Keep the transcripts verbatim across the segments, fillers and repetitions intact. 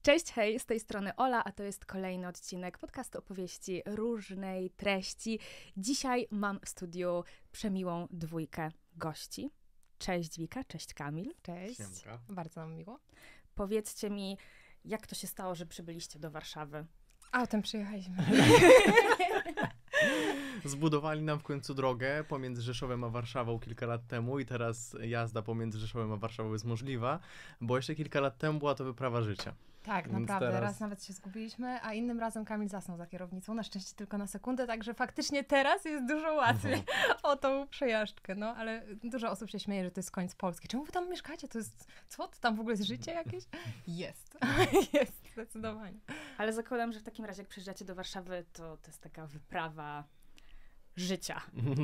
Cześć, hej, z tej strony Ola, a to jest kolejny odcinek podcastu opowieści różnej treści. Dzisiaj mam w studiu przemiłą dwójkę gości. Cześć Wika, cześć Kamil. Cześć, Siemka. Bardzo nam miło. Powiedzcie mi, jak to się stało, że przybyliście do Warszawy? Autem przyjechaliśmy. Zbudowali nam w końcu drogę pomiędzy Rzeszowem a Warszawą kilka lat temu i teraz jazda pomiędzy Rzeszowem a Warszawą jest możliwa, bo jeszcze kilka lat temu była to wyprawa życia. Tak, Więc naprawdę. teraz- Raz nawet się zgubiliśmy, a innym razem Kamil zasnął za kierownicą, na szczęście tylko na sekundę, także faktycznie teraz jest dużo łatwiej o tą przejażdżkę, no, ale dużo osób się śmieje, że to jest koniec Polski. Czemu wy tam mieszkacie? To jest, co? To tam w ogóle jest życie jakieś? Jest. Jest, zdecydowanie. Ale zakładam, że w takim razie, jak przyjeżdżacie do Warszawy, to to jest taka wyprawa życia.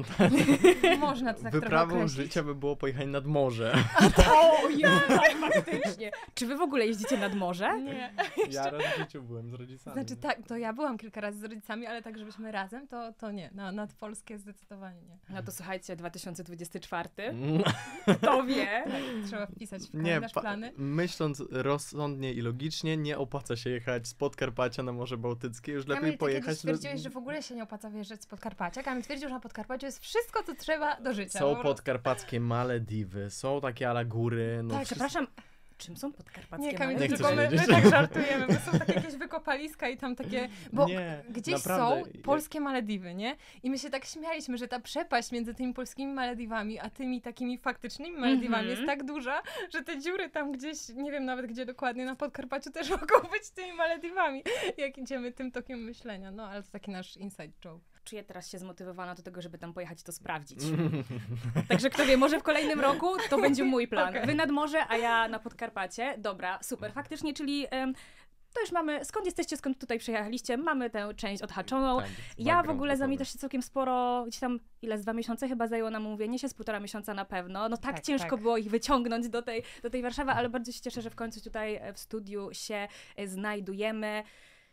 Można to tak trochę Wyprawą określić. życia by było pojechanie nad morze. O, ja, faktycznie. Czy wy w ogóle jeździcie nad morze? Nie. Ja raz w życiu byłem z rodzicami. Znaczy tak, to ja byłam kilka razy z rodzicami, ale tak, żebyśmy razem, to, to nie. Na, nad Polskie zdecydowanie nie. No to słuchajcie, dwa tysiące dwudziesty czwarty, Mm, kto wie? Trzeba wpisać w Nie, kalendarz pa- plany. myśląc rozsądnie i logicznie, nie opłaca się jechać z Podkarpacia na Morze Bałtyckie, już lepiej Kamil, ty kiedyś pojechać... stwierdziłeś, że w ogóle się nie opłaca wyjeżdżać z Podkarpacia. Kamil twierdził, że na Podkarpaciu jest wszystko, co trzeba do życia. Są Po prostu. podkarpackie Malediwy, są takie ala góry, no Tak, wszystko- przepraszam, czym są podkarpackie Nie, Kamil, Nie Malediwy? chcę tylko my, my wiedzieć. tak żartujemy, bo są takie jakieś wykopaliska i tam takie, bo Nie, gdzieś naprawdę. są polskie Malediwy, nie? I my się tak śmialiśmy, że ta przepaść między tymi polskimi Malediwami, a tymi takimi faktycznymi Malediwami Mhm. jest tak duża, że te dziury tam gdzieś, nie wiem nawet gdzie dokładnie, na Podkarpaciu też mogą być tymi Malediwami, jak idziemy tym tokiem myślenia. No, ale to taki nasz inside joke. Czuję teraz się zmotywowana do tego, żeby tam pojechać i to sprawdzić. Także kto wie, może w kolejnym roku to będzie mój plan. Okej. Wy nad morze, a ja na Podkarpacie. Dobra, super. Faktycznie, czyli em, to już mamy, skąd jesteście, skąd tutaj przyjechaliście, mamy tę część odhaczoną. Tak, Ja w background ogóle za mnie gotowy. też się całkiem sporo, gdzieś tam, ile, z dwa miesiące chyba zajęło nam umówienie się, z półtora miesiąca na pewno. No tak, Tak, ciężko tak. było ich wyciągnąć do tej, do tej Warszawy, ale bardzo się cieszę, że w końcu tutaj e, w studiu się e, znajdujemy.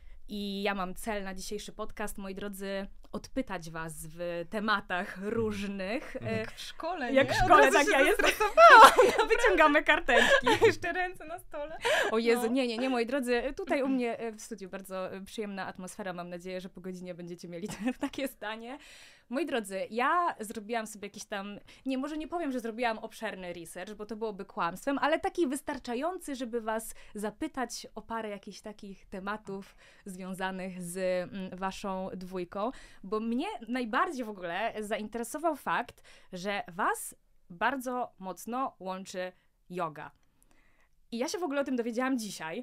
I ja mam cel na dzisiejszy podcast, moi drodzy, odpytać was w tematach różnych. E, Jak w szkole, Jak nie? w Od szkole, razu tak się ja jestem. zestresowałam. Wyciągamy karteczki. Jeszcze ręce na stole. O Jezu, No. nie, nie, nie, moi drodzy, tutaj u mnie e, w studiu bardzo e, przyjemna atmosfera, mam nadzieję, że po godzinie będziecie mieli takie zdanie. Moi drodzy, ja zrobiłam sobie jakiś tam, nie, może nie powiem, że zrobiłam obszerny research, bo to byłoby kłamstwem, ale taki wystarczający, żeby was zapytać o parę jakichś takich tematów związanych z mm, waszą dwójką, bo mnie najbardziej w ogóle zainteresował fakt, że was bardzo mocno łączy yoga. I ja się w ogóle o tym dowiedziałam dzisiaj.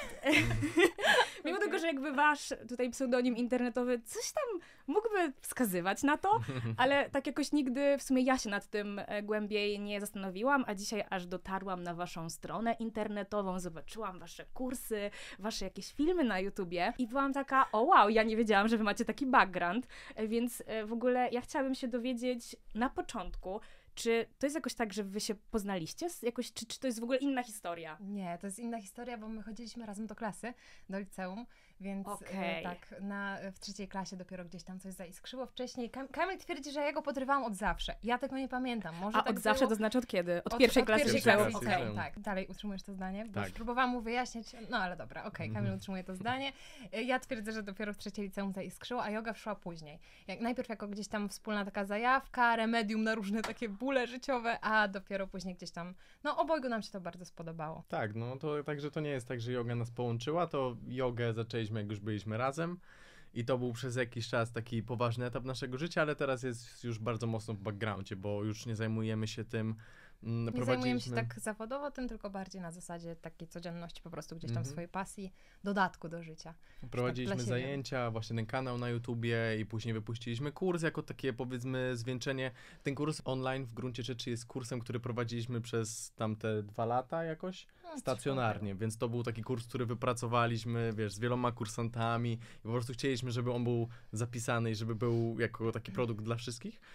Mimo Okej. tego, że jakby wasz tutaj pseudonim internetowy coś tam mógłby wskazywać na to, ale tak jakoś nigdy w sumie ja się nad tym e, głębiej nie zastanowiłam, a dzisiaj aż dotarłam na waszą stronę internetową, zobaczyłam wasze kursy, wasze jakieś filmy na YouTubie i byłam taka, o wow, ja nie wiedziałam, że wy macie taki background, e, więc e, w ogóle ja chciałabym się dowiedzieć na początku, czy to jest jakoś tak, że wy się poznaliście? Z- Jakoś, czy, czy to jest w ogóle inna historia? Nie, to jest inna historia, bo my chodziliśmy razem do klasy, do liceum, więc Okej. e, tak, na, w trzeciej klasie dopiero gdzieś tam coś zaiskrzyło wcześniej. Kam Kamil twierdzi, że ja go podrywałam od zawsze. Ja tego nie pamiętam. Może A tak od zawsze było... to znaczy od kiedy? Od, Od- pierwszej od klasy pierwszej liceum? klasy Okej. Okej. liceum, tak. Dalej utrzymujesz to zdanie? Bo Tak. już próbowałam mu wyjaśnić, no ale dobra, okej, Kamil Mhm. utrzymuje to zdanie. E, Ja twierdzę, że dopiero w trzeciej liceum zaiskrzyło, a yoga wszła później. Jak, najpierw jako gdzieś tam wspólna taka zajawka, remedium na różne takie bóle życiowe, a dopiero później gdzieś tam, no obojgu nam się to bardzo spodobało. Tak, no to także to nie jest tak, że yoga nas połączyła, to jogę zaczęliśmy, jak już byliśmy razem i to był przez jakiś czas taki poważny etap naszego życia, ale teraz jest już bardzo mocno w backgroundzie, bo już nie zajmujemy się tym. mm, Nie zajmujemy się prowadziliśmy- tak zawodowo tym, tylko bardziej na zasadzie takiej codzienności, po prostu gdzieś tam Mhm. swojej pasji, dodatku do życia. Prowadziliśmy dla siebie. zajęcia, właśnie ten kanał na YouTubie i później wypuściliśmy kurs jako takie, powiedzmy, zwieńczenie. Ten kurs online w gruncie rzeczy jest kursem, który prowadziliśmy przez tamte dwa lata jakoś No, stacjonarnie, więc to był taki kurs, który wypracowaliśmy, wiesz, z wieloma kursantami i po prostu chcieliśmy, żeby on był zapisany i żeby był jako taki produkt dla wszystkich.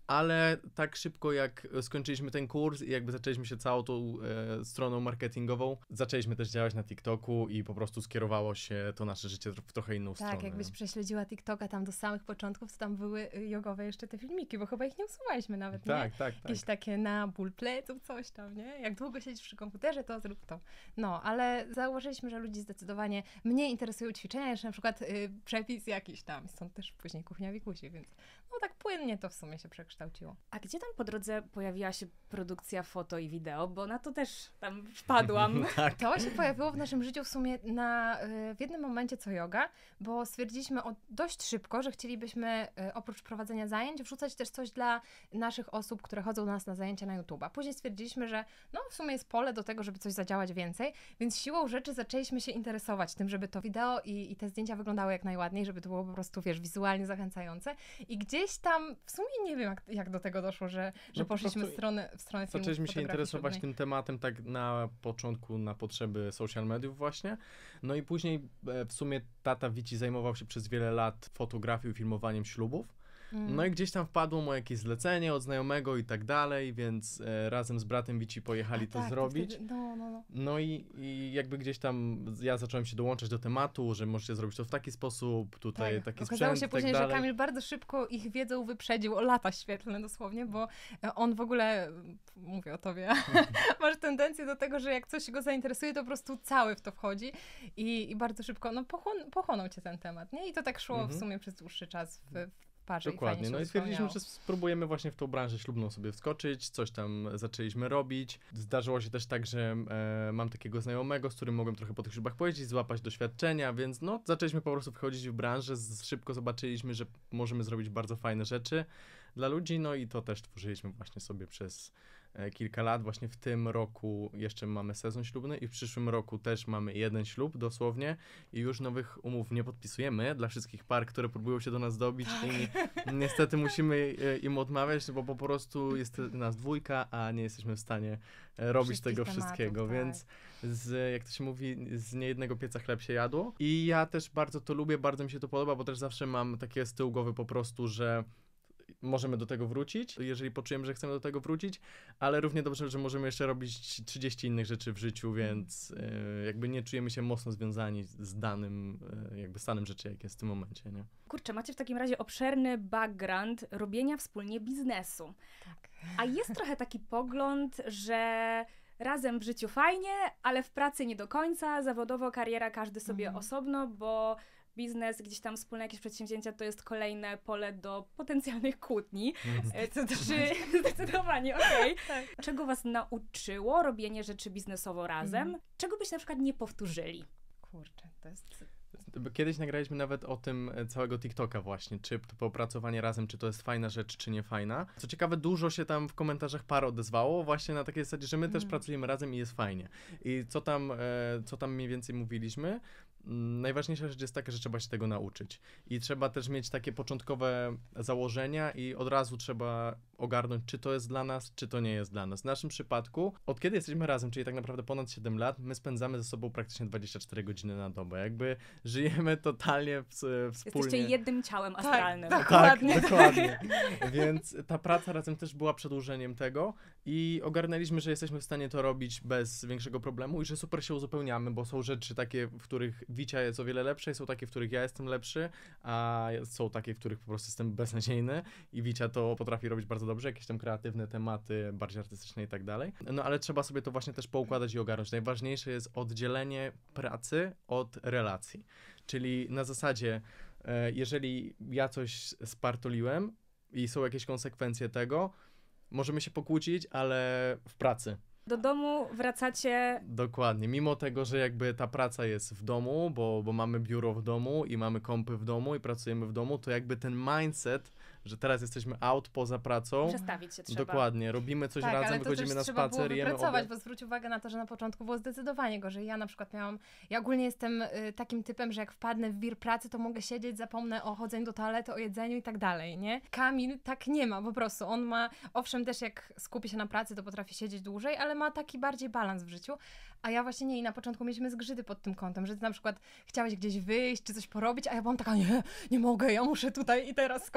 ale tak szybko jak skończyliśmy ten kurs i jakby zaczęliśmy się całą tą e, stroną marketingową, zaczęliśmy też działać na TikToku i po prostu skierowało się to nasze życie w trochę inną Tak, stronę. jakbyś jakbyś prześledziła TikToka tam do samych początków, to tam były y, jogowe jeszcze te filmiki, bo chyba ich nie usuwaliśmy nawet, nie? Tak, tak, tak. Jakieś takie na ból pleców, coś tam, nie? Jak długo siedzisz przy komputerze, to zrób to. No, ale założyliśmy, że ludzi zdecydowanie mniej interesują ćwiczenia niż na przykład y, przepis jakiś tam. Stąd też później kuchnia Wikusi, więc no tak płynnie to w sumie się przekształciło. A gdzie tam po drodze pojawiła się produkcja foto i wideo? Bo na to też tam wpadłam. Tak. To się pojawiło w naszym życiu w sumie na, y, w jednym momencie co yoga, bo stwierdziliśmy o, dość szybko, że chcielibyśmy y, oprócz prowadzenia zajęć wrzucać też coś dla naszych osób, które chodzą do nas na zajęcia na YouTube'a. Później stwierdziliśmy, że no w sumie jest pole do tego, żeby coś zadziałać więcej, więc siłą rzeczy zaczęliśmy się interesować tym, żeby to wideo i, i te zdjęcia wyglądały jak najładniej, żeby to było po prostu, wiesz, wizualnie zachęcające. I gdzieś tam, w sumie nie wiem, jak, jak do tego doszło, że, że No po poszliśmy w prostu stronę, w stronę filmów Zaczęliśmy się fotografii interesować ślubnej. tym tematem tak na początku, na potrzeby social mediów właśnie. No i później e, w sumie tata Wici zajmował się przez wiele lat fotografią i filmowaniem ślubów. Mm. No i gdzieś tam wpadło mu jakieś zlecenie od znajomego i tak dalej, więc e, razem z bratem Wici pojechali A to tak, zrobić. Wtedy, no, no, no. No i, i jakby gdzieś tam ja zacząłem się dołączać do tematu, że możecie zrobić to w taki sposób, tutaj Tak. taki Okazało sprzęt się i później, tak że dalej. Kamil bardzo szybko ich wiedzą wyprzedził o lata świetlne dosłownie, bo e, on w ogóle, mówię o tobie, masz tendencję do tego, że jak coś go zainteresuje, to po prostu cały w to wchodzi i, i bardzo szybko, no pochłon- pochłonął cię ten temat, nie? I to tak szło Mhm. w sumie przez dłuższy czas w, w parze Dokładnie, i fajnie no się i stwierdziliśmy, uzupełniało. że spróbujemy właśnie w tą branżę ślubną sobie wskoczyć, coś tam zaczęliśmy robić. Zdarzyło się też tak, że e, mam takiego znajomego, z którym mogłem trochę po tych ślubach pojeździć, złapać doświadczenia, więc no zaczęliśmy po prostu wchodzić w branżę, z, szybko zobaczyliśmy, że możemy zrobić bardzo fajne rzeczy dla ludzi, no i to też tworzyliśmy właśnie sobie przez e, kilka lat. Właśnie w tym roku jeszcze mamy sezon ślubny i w przyszłym roku też mamy jeden ślub dosłownie i już nowych umów nie podpisujemy dla wszystkich par, które próbują się do nas dobić i niestety musimy e, im odmawiać, bo po prostu jest nas dwójka, a nie jesteśmy w stanie e, robić Wszystkich tego tematów, wszystkiego, tak. więc z, jak to się mówi, z niejednego pieca chleb się jadło. I ja też bardzo to lubię, bardzo mi się to podoba, bo też zawsze mam takie z tyłu głowy po prostu, że możemy do tego wrócić, jeżeli poczujemy, że chcemy do tego wrócić, ale równie dobrze, że możemy jeszcze robić trzydzieści innych rzeczy w życiu, więc e, jakby nie czujemy się mocno związani z danym, e, jakby stanem rzeczy, jak jest w tym momencie, nie? Kurczę, macie w takim razie obszerny background robienia wspólnie biznesu. Tak. A jest trochę taki pogląd, że razem w życiu fajnie, ale w pracy nie do końca, zawodowo kariera każdy sobie Mhm. osobno, bo biznes, gdzieś tam wspólne jakieś przedsięwzięcia to jest kolejne pole do potencjalnych kłótni. E, to Czy zdecydowanie, okej. Tak. Czego was nauczyło robienie rzeczy biznesowo razem? Mhm. Czego byście na przykład nie powtórzyli? Kurczę, to jest... Kiedyś nagraliśmy nawet o tym e, całego TikToka właśnie, czy to popracowanie razem, czy to jest fajna rzecz, czy nie fajna. Co ciekawe, dużo się tam w komentarzach par odezwało właśnie na takiej zasadzie, że my też Mm. pracujemy razem i jest fajnie. I co tam, e, co tam mniej więcej mówiliśmy? Mm, Najważniejsza rzecz jest taka, że trzeba się tego nauczyć. I trzeba też mieć takie początkowe założenia i od razu trzeba ogarnąć, czy to jest dla nas, czy to nie jest dla nas. W naszym przypadku, od kiedy jesteśmy razem, czyli tak naprawdę ponad siedem lat, my spędzamy ze sobą praktycznie dwadzieścia cztery godziny na dobę. Jakby żyjemy totalnie w, wspólnie. Jesteście jednym ciałem astralnym. tak. Tak, Dokładnie. dokładnie. Więc ta praca razem też była przedłużeniem tego i ogarnęliśmy, że jesteśmy w stanie to robić bez większego problemu i że super się uzupełniamy, bo są rzeczy takie, w których Wicia jest o wiele lepsza i są takie, w których ja jestem lepszy, a są takie, w których po prostu jestem beznadziejny i Wicia to potrafi robić bardzo dobrze, jakieś tam kreatywne tematy, bardziej artystyczne i tak dalej. No ale trzeba sobie to właśnie też poukładać i ogarnąć. Najważniejsze jest oddzielenie pracy od relacji. Czyli na zasadzie, e, jeżeli ja coś spartoliłem i są jakieś konsekwencje tego, możemy się pokłócić, ale w pracy. Do domu wracacie. Dokładnie. Mimo tego, że jakby ta praca jest w domu, bo, bo mamy biuro w domu i mamy kompy w domu i pracujemy w domu, to jakby ten mindset, że teraz jesteśmy out poza pracą. Przestawić się trzeba. Dokładnie. Robimy coś tak, razem, ale to wychodzimy też na trzeba było spacer, jemy wypracować, obiad. bo zwróć uwagę na to, że na początku było zdecydowanie gorzej. Ja na przykład miałam, ja ogólnie jestem y, takim typem, że jak wpadnę w wir pracy, to mogę siedzieć, zapomnę o chodzeniu do toalety, o jedzeniu i tak dalej, nie? Kamil tak nie ma po prostu. On ma, owszem też jak skupi się na pracy, to potrafi siedzieć dłużej, ale ma taki bardziej balans w życiu, a ja właśnie nie i na początku mieliśmy zgrzyty pod tym kątem, że ty na przykład chciałeś gdzieś wyjść, czy coś porobić, a ja byłam taka, nie, nie mogę, ja muszę tutaj i teraz skończyć ten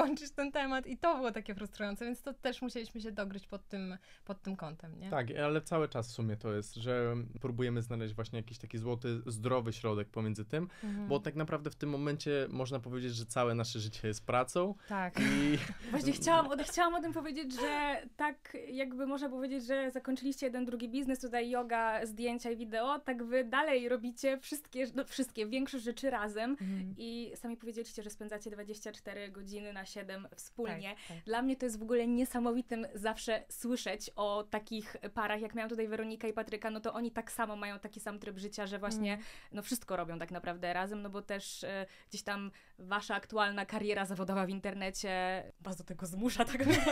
ten temat i to było takie frustrujące, więc to też musieliśmy się dogryźć pod tym, pod tym kątem, nie? Tak, ale cały czas w sumie to jest, że próbujemy znaleźć właśnie jakiś taki złoty, zdrowy środek pomiędzy tym, Mhm. bo tak naprawdę w tym momencie można powiedzieć, że całe nasze życie jest pracą Tak. i Właśnie chciałam, o- chciałam o tym powiedzieć, że tak jakby można powiedzieć, że zakończyliście jeden, drugi biznes, tutaj yoga, zdjęcia i wideo, tak wy dalej robicie wszystkie, no wszystkie, większość rzeczy razem Mhm. i sami powiedzieliście, że spędzacie dwadzieścia cztery godziny na siedem wspólnie. Tak, tak. Dla mnie to jest w ogóle niesamowitym zawsze słyszeć o takich parach, jak miałam tutaj Weronika i Patryka, no to oni tak samo mają taki sam tryb życia, że właśnie Mhm. no wszystko robią tak naprawdę razem, no bo też e, gdzieś tam wasza aktualna kariera zawodowa w internecie was do tego zmusza, tak bym,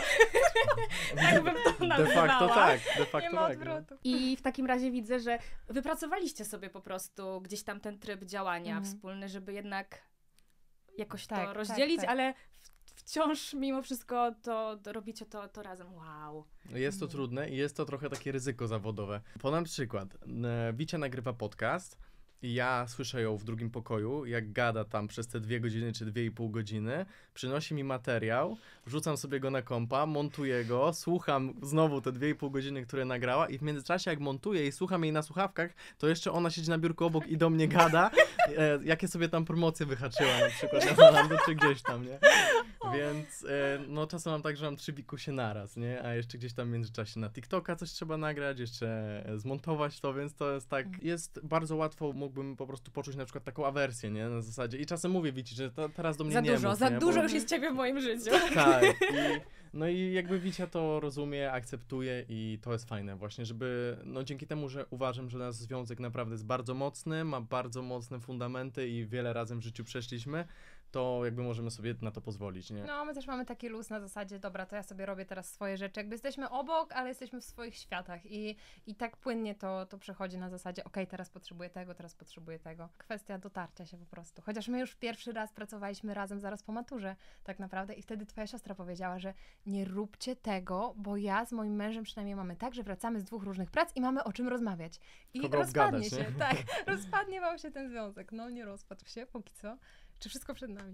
tak bym to de nazywała. facto tak, de Nie facto ma tak. no. odwrotu. I w takim razie widzę, że wypracowaliście sobie po prostu gdzieś tam ten tryb działania Mhm. wspólny, żeby jednak jakoś Tak, to tak, rozdzielić, tak. ale w, wciąż mimo wszystko to, to robicie to, to razem. Wow. Jest to Mhm. trudne i jest to trochę takie ryzyko zawodowe. Podam przykład. E, Wicia nagrywa podcast i ja słyszę ją w drugim pokoju, jak gada tam przez te dwie godziny czy dwie i pół godziny, przynosi mi materiał, wrzucam sobie go na kompa, montuję go, słucham znowu te dwie i pół godziny, które nagrała i w międzyczasie jak montuję i słucham jej na słuchawkach, to jeszcze ona siedzi na biurku obok i do mnie gada, e, jakie sobie tam promocje wyhaczyła na przykład na Zalando czy gdzieś tam, nie? Więc e, no czasem mam tak, że mam trzy bikusie naraz, nie? A jeszcze gdzieś tam w międzyczasie na TikToka coś trzeba nagrać, jeszcze e, zmontować to, więc to jest tak, jest bardzo łatwo, mógłbym po prostu poczuć na przykład taką awersję, nie? Na zasadzie i czasem mówię Wici, że to, teraz do mnie Za nie dużo, mów, za nie? dużo Bo- już jest ciebie w moim życiu. Tak. I, no i jakby Wicia to rozumie, akceptuje i to jest fajne właśnie, żeby, no dzięki temu, że uważam, że nasz związek naprawdę jest bardzo mocny, ma bardzo mocne fundamenty i wiele razem w życiu przeszliśmy, to jakby możemy sobie na to pozwolić, nie? No, my też mamy taki luz na zasadzie, dobra, to ja sobie robię teraz swoje rzeczy. Jakby jesteśmy obok, ale jesteśmy w swoich światach i, i tak płynnie to, to przechodzi na zasadzie, okej, teraz potrzebuję tego, teraz potrzebuję tego. Kwestia dotarcia się po prostu. Chociaż my już pierwszy raz pracowaliśmy razem zaraz po maturze, tak naprawdę, i wtedy twoja siostra powiedziała, że nie róbcie tego, bo ja z moim mężem przynajmniej mamy tak, że wracamy z dwóch różnych prac i mamy o czym rozmawiać. I Kogo rozpadnie obgadać, się, nie? tak, rozpadnie wam się ten związek. No, nie rozpadł się, póki co. Czy wszystko przed nami?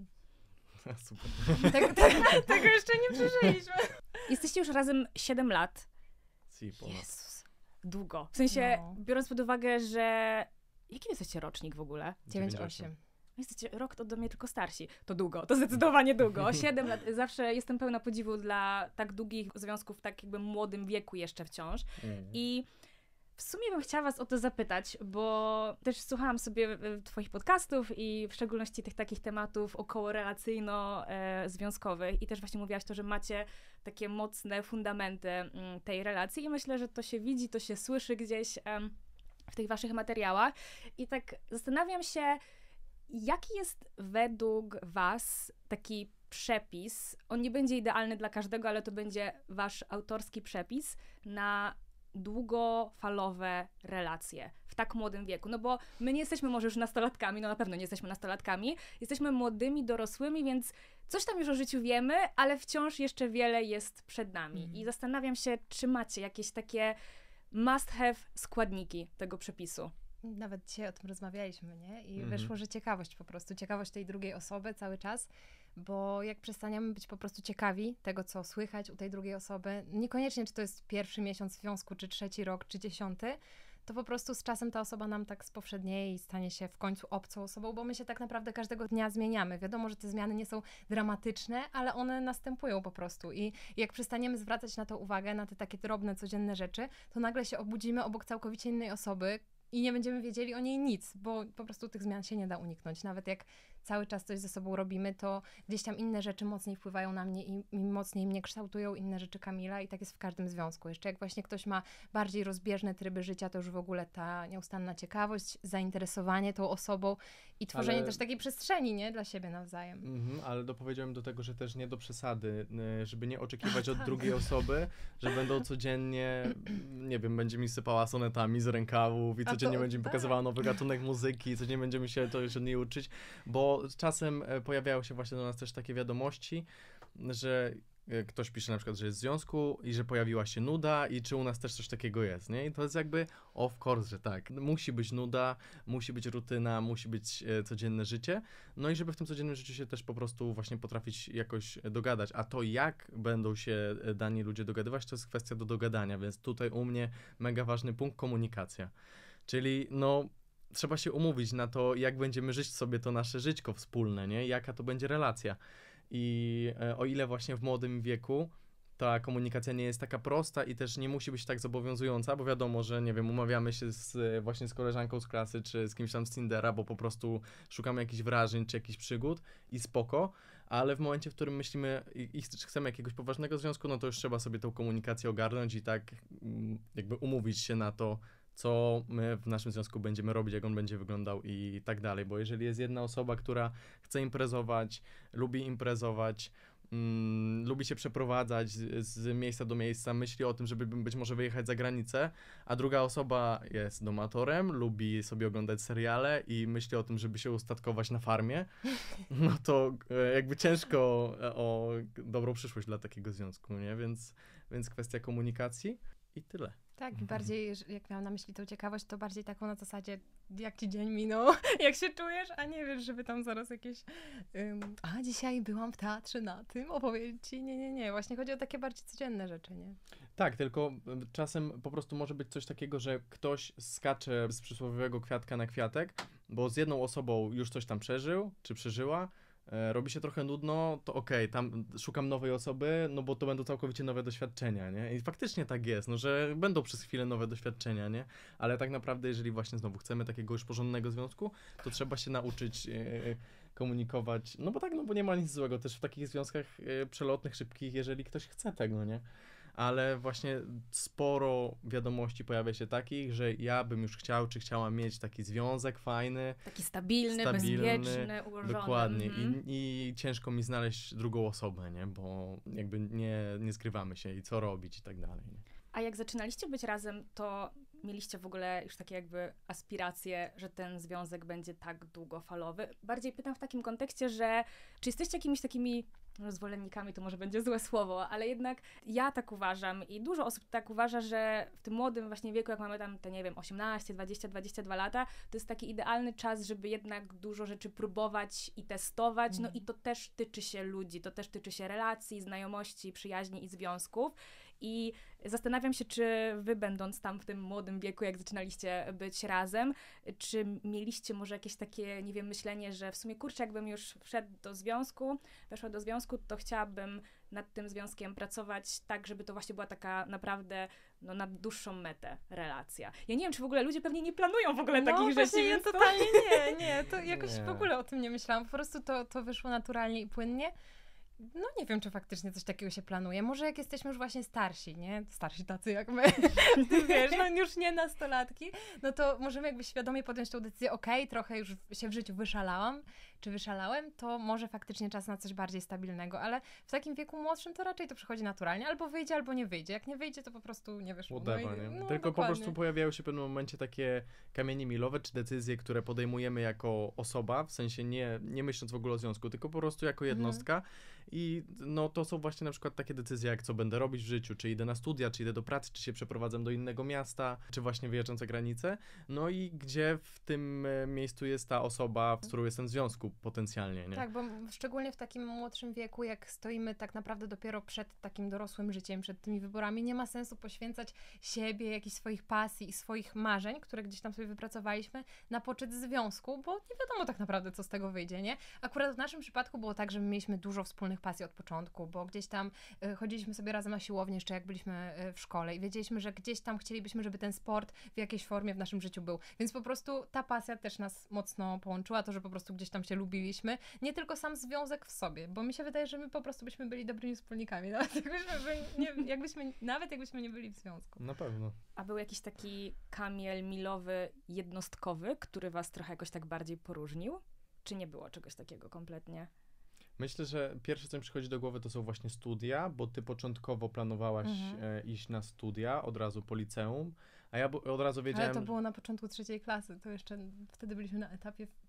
Super. Tego, tego, tego jeszcze nie przeżyliśmy. Jesteście już razem siedem lat. Si, ponad. Jezus. Długo. W sensie, No. biorąc pod uwagę, że... Jaki jesteście rocznik w ogóle? dziewięć dziewięćdziesiąt osiem. Jesteście rok to do mnie tylko starsi. To długo, to zdecydowanie długo. Siedem lat. Zawsze jestem pełna podziwu dla tak długich związków w tak jakby młodym wieku jeszcze wciąż. Mhm. I w sumie bym chciała was o to zapytać, bo też słuchałam sobie e, twoich podcastów i w szczególności tych takich tematów około relacyjno-związkowych i też właśnie mówiłaś to, że macie takie mocne fundamenty mm, tej relacji i myślę, że to się widzi, to się słyszy gdzieś em, w tych waszych materiałach i tak zastanawiam się, jaki jest według was taki przepis, on nie będzie idealny dla każdego, ale to będzie wasz autorski przepis na długofalowe relacje w tak młodym wieku, no bo my nie jesteśmy może już nastolatkami, no na pewno nie jesteśmy nastolatkami, jesteśmy młodymi, dorosłymi, więc coś tam już o życiu wiemy, ale wciąż jeszcze wiele jest przed nami Mhm. i zastanawiam się, czy macie jakieś takie must have składniki tego przepisu. Nawet dzisiaj o tym rozmawialiśmy, nie? I Mhm. wyszło, że ciekawość po prostu, ciekawość tej drugiej osoby cały czas, bo jak przestaniemy być po prostu ciekawi tego, co słychać u tej drugiej osoby, niekoniecznie czy to jest pierwszy miesiąc związku, czy trzeci rok, czy dziesiąty, to po prostu z czasem ta osoba nam tak spowszednieje i stanie się w końcu obcą osobą, bo my się tak naprawdę każdego dnia zmieniamy. Wiadomo, że te zmiany nie są dramatyczne, ale one następują po prostu i jak przestaniemy zwracać na to uwagę, na te takie drobne, codzienne rzeczy, to nagle się obudzimy obok całkowicie innej osoby i nie będziemy wiedzieli o niej nic, bo po prostu tych zmian się nie da uniknąć. Nawet jak cały czas coś ze sobą robimy, to gdzieś tam inne rzeczy mocniej wpływają na mnie i, i mocniej mnie kształtują, inne rzeczy Kamila i tak jest w każdym związku. Jeszcze jak właśnie ktoś ma bardziej rozbieżne tryby życia, to już w ogóle ta nieustanna ciekawość, zainteresowanie tą osobą i tworzenie Ale- też takiej przestrzeni, nie? Dla siebie nawzajem. Mhm, ale dopowiedziałem do tego, że też nie do przesady, y, żeby nie oczekiwać od tak. drugiej osoby, że będą codziennie, nie wiem, będzie mi sypała sonetami z rękawów i A codziennie to- będzie mi tak. pokazywała nowy gatunek muzyki, codziennie będziemy się to jeszcze nie uczyć, bo z czasem e, pojawiają się właśnie do nas też takie wiadomości, że e, ktoś pisze na przykład, że jest w związku i że pojawiła się nuda i czy u nas też coś takiego jest, nie? I to jest jakby of course, że tak. Musi być nuda, musi być rutyna, musi być e, codzienne życie, no i żeby w tym codziennym życiu się też po prostu właśnie potrafić jakoś dogadać, a to jak będą się dani ludzie dogadywać, to jest kwestia do dogadania, więc tutaj u mnie mega ważny punkt komunikacja, czyli no trzeba się umówić na to, jak będziemy żyć sobie to nasze żyćko wspólne, nie? Jaka to będzie relacja. I e, o ile właśnie w młodym wieku ta komunikacja nie jest taka prosta i też nie musi być tak zobowiązująca, bo wiadomo, że nie wiem, umawiamy się z, właśnie z koleżanką z klasy, czy z kimś tam z Tindera, bo po prostu szukamy jakichś wrażeń, czy jakichś przygód i spoko, ale w momencie, w którym myślimy i, i chcemy jakiegoś poważnego związku, no to już trzeba sobie tą komunikację ogarnąć i tak mm, jakby umówić się na to, co my w naszym związku będziemy robić, jak on będzie wyglądał i tak dalej, bo jeżeli jest jedna osoba, która chce imprezować, lubi imprezować, mm, lubi się przeprowadzać z, z miejsca do miejsca, myśli o tym, żeby być może wyjechać za granicę, a druga osoba jest domatorem, lubi sobie oglądać seriale i myśli o tym, żeby się ustatkować na farmie, no to e, jakby ciężko o dobrą przyszłość dla takiego związku, nie? Więc, więc kwestia komunikacji i tyle. Tak, i bardziej, że- jak miałam na myśli tą ciekawość, to bardziej taką na zasadzie, jak ci dzień minął, jak się czujesz, a nie wiesz, żeby tam zaraz jakieś, ym, a dzisiaj byłam w teatrze na tym, opowiedzieć ci, nie, nie, nie, właśnie chodzi o takie bardziej codzienne rzeczy, nie? Tak, tylko y, czasem po prostu może być coś takiego, że ktoś skacze z przysłowiowego kwiatka na kwiatek, bo z jedną osobą już coś tam przeżył, czy przeżyła, e, robi się trochę nudno, to okej, tam szukam nowej osoby, no bo to będą całkowicie nowe doświadczenia, nie? I faktycznie tak jest, no że będą przez chwilę nowe doświadczenia, nie? Ale tak naprawdę, jeżeli właśnie znowu chcemy takiego już porządnego związku, to trzeba się nauczyć e, komunikować, no bo tak, no bo nie ma nic złego też w takich związkach e, przelotnych, szybkich, jeżeli ktoś chce tego, nie? Ale właśnie sporo wiadomości pojawia się takich, że ja bym już chciał, czy chciała mieć taki związek fajny, Taki stabilny, Stabilny, bezpieczny, ułożony. dokładnie, Mhm. I, i ciężko mi znaleźć drugą osobę, nie? Bo jakby nie, nie zgrywamy się i co robić i tak dalej, nie? A jak zaczynaliście być razem, to mieliście w ogóle już takie jakby aspiracje, że ten związek będzie tak długofalowy? Bardziej pytam w takim kontekście, że czy jesteście jakimiś takimi no, zwolennikami, to może będzie złe słowo, ale jednak ja tak uważam i dużo osób tak uważa, że w tym młodym właśnie wieku, jak mamy tam te, nie wiem, osiemnaście, dwadzieścia, dwadzieścia dwa lata, to jest taki idealny czas, żeby jednak dużo rzeczy próbować i testować, no i to też tyczy się ludzi, to też tyczy się relacji, znajomości, przyjaźni i związków. I zastanawiam się, czy wy, będąc tam w tym młodym wieku, jak zaczynaliście być razem, czy mieliście może jakieś takie, nie wiem, myślenie, że w sumie, kurczę, jakbym już wszedł do związku, weszła do związku, to chciałabym nad tym związkiem pracować tak, żeby to właśnie była taka naprawdę, no, na dłuższą metę relacja. Ja nie wiem, czy w ogóle ludzie pewnie nie planują w ogóle No takich rzeczy, właśnie ja więc to... totalnie nie, nie, to jakoś Nie. w ogóle o tym nie myślałam, po prostu to, to wyszło naturalnie i płynnie. No nie wiem, czy faktycznie coś takiego się planuje. Może jak jesteśmy już właśnie starsi, nie? Starsi tacy jak my, wiesz, no już nie nastolatki, no to możemy jakby świadomie podjąć tą decyzję, okej, trochę już się w życiu wyszalałam, czy wyszalałem, to może faktycznie czas na coś bardziej stabilnego, ale w takim wieku młodszym to raczej to przychodzi naturalnie, albo wyjdzie, albo nie wyjdzie. Jak nie wyjdzie, to po prostu nie wyszło. No i- Whatever, nie? no, Tylko po dokładnie. prostu pojawiają się w pewnym momencie takie kamienie milowe, czy decyzje, które podejmujemy jako osoba, w sensie nie, nie myśląc w ogóle o związku, tylko po prostu jako jednostka. I no to są właśnie na przykład takie decyzje, jak co będę robić w życiu, czy idę na studia, czy idę do pracy, czy się przeprowadzam do innego miasta, czy właśnie wyjeżdżam za granicę. No i gdzie w tym e, miejscu jest ta osoba, z którą jestem w związku potencjalnie, nie? Tak, bo szczególnie w takim młodszym wieku, jak stoimy tak naprawdę dopiero przed takim dorosłym życiem, przed tymi wyborami, nie ma sensu poświęcać siebie, jakichś swoich pasji i swoich marzeń, które gdzieś tam sobie wypracowaliśmy, na poczet związku, bo nie wiadomo tak naprawdę, co z tego wyjdzie, nie? Akurat w naszym przypadku było tak, że my mieliśmy dużo wspólnych pasji od początku, bo gdzieś tam y, chodziliśmy sobie razem na siłownię jeszcze jak byliśmy y, w szkole i wiedzieliśmy, że gdzieś tam chcielibyśmy, żeby ten sport w jakiejś formie w naszym życiu był. Więc po prostu ta pasja też nas mocno połączyła, to, że po prostu gdzieś tam się lubiliśmy. Nie tylko sam związek w sobie, bo mi się wydaje, że my po prostu byśmy byli dobrymi wspólnikami, nawet jakbyśmy, by, nie, jakbyśmy, nawet jakbyśmy nie byli w związku. Na pewno. A był jakiś taki kamiel milowy, jednostkowy, który was trochę jakoś tak bardziej poróżnił? Czy nie było czegoś takiego kompletnie? Myślę, że pierwsze, co mi przychodzi do głowy, to są właśnie studia, bo ty początkowo planowałaś Mhm. e, iść na studia, od razu po liceum, a ja bu- od razu wiedziałem... Ale to było na początku trzeciej klasy, to jeszcze wtedy byliśmy na etapie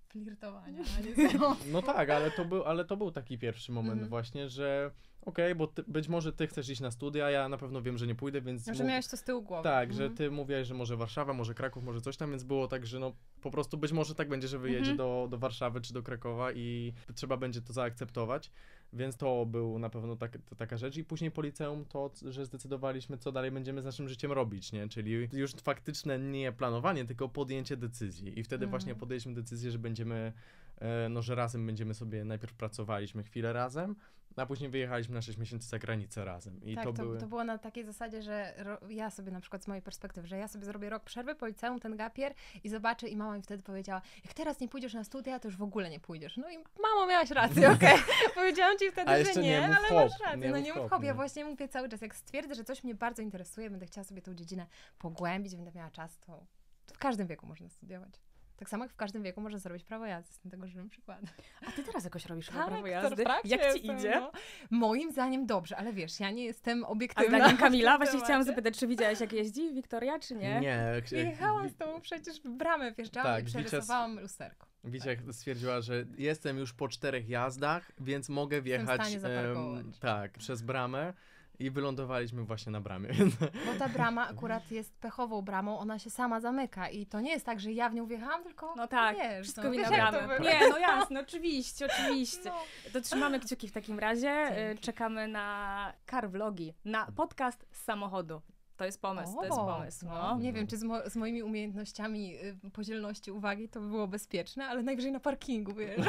flirtowania, a nie zero. No tak, ale to był, ale to był taki pierwszy moment Mhm. właśnie, że okej, okay, bo ty, być może ty chcesz iść na studia, ja na pewno wiem, że nie pójdę, więc... No, że mów- miałeś to z tyłu głowy. Tak, Mhm. że ty mówiłeś, że może Warszawa, może Kraków, może coś tam, więc było tak, że no po prostu być może tak będzie, że wyjedzie Mhm. do, do Warszawy czy do Krakowa i trzeba będzie to zaakceptować, więc to był na pewno tak, to taka rzecz i później po liceum to, że zdecydowaliśmy, co dalej będziemy z naszym życiem robić, nie, czyli już faktyczne nie planowanie, tylko podjęcie decyzji i wtedy Mhm. właśnie podjęliśmy decyzję, że będziemy, e, no że razem będziemy sobie, najpierw pracowaliśmy chwilę razem, a później wyjechaliśmy na sześć miesięcy za granicę razem i tak, to to, były... to było na takiej zasadzie, że ro, ja sobie na przykład z mojej perspektywy, że ja sobie zrobię rok przerwy po liceum, ten gapier i zobaczę i mama mi wtedy powiedziała, jak teraz nie pójdziesz na studia, to już w ogóle nie pójdziesz. No i mamo, miałaś rację, okej. Powiedziałam ci wtedy, A że jeszcze nie, nie mów ale hop, masz rację. nie no mów nie hop, mów hop, ja nie. właśnie mówię cały czas, jak stwierdzę, że coś mnie bardzo interesuje, będę chciała sobie tą dziedzinę pogłębić, będę miała czas, to, to w każdym wieku można studiować. Tak samo jak w każdym wieku można zrobić prawo jazdy, jestem tego żywym przykładem. A ty teraz jakoś robisz Tak, prawo to jazdy? w trakcie Jak ci jestem, idzie? No. Moim zdaniem dobrze, ale wiesz, ja nie jestem A obiektywna. zdaniem w Kamila, tym właśnie chciałam temacie. zapytać, czy widziałaś, jak jeździ Wiktoria, czy nie? Nie, ch- Jechałam z tobą przecież w bramę, wjeżdżałam Tak, i Wicia- przerysowałam lusterko. Wicia stwierdziła, że jestem już po czterech jazdach, więc mogę wjechać stanie zaparkować. tak, przez bramę i wylądowaliśmy właśnie na bramie. Więc Bo ta brama akurat jest pechową bramą, ona się sama zamyka i to nie jest tak, że ja w nią wjechałam, tylko No tak, wiesz, wszystko no, wina wiesz, jak to bramy. było. Nie, no jasne, oczywiście, oczywiście. No. To trzymamy kciuki w takim razie. Dzięki. Y, Czekamy na car vlogi, na podcast z samochodu. To jest pomysł, to jest O, pomysł. no. No. Nie wiem, czy z, mo- z moimi umiejętnościami y, podzielności uwagi to by było bezpieczne, ale najwyżej na parkingu, wiesz.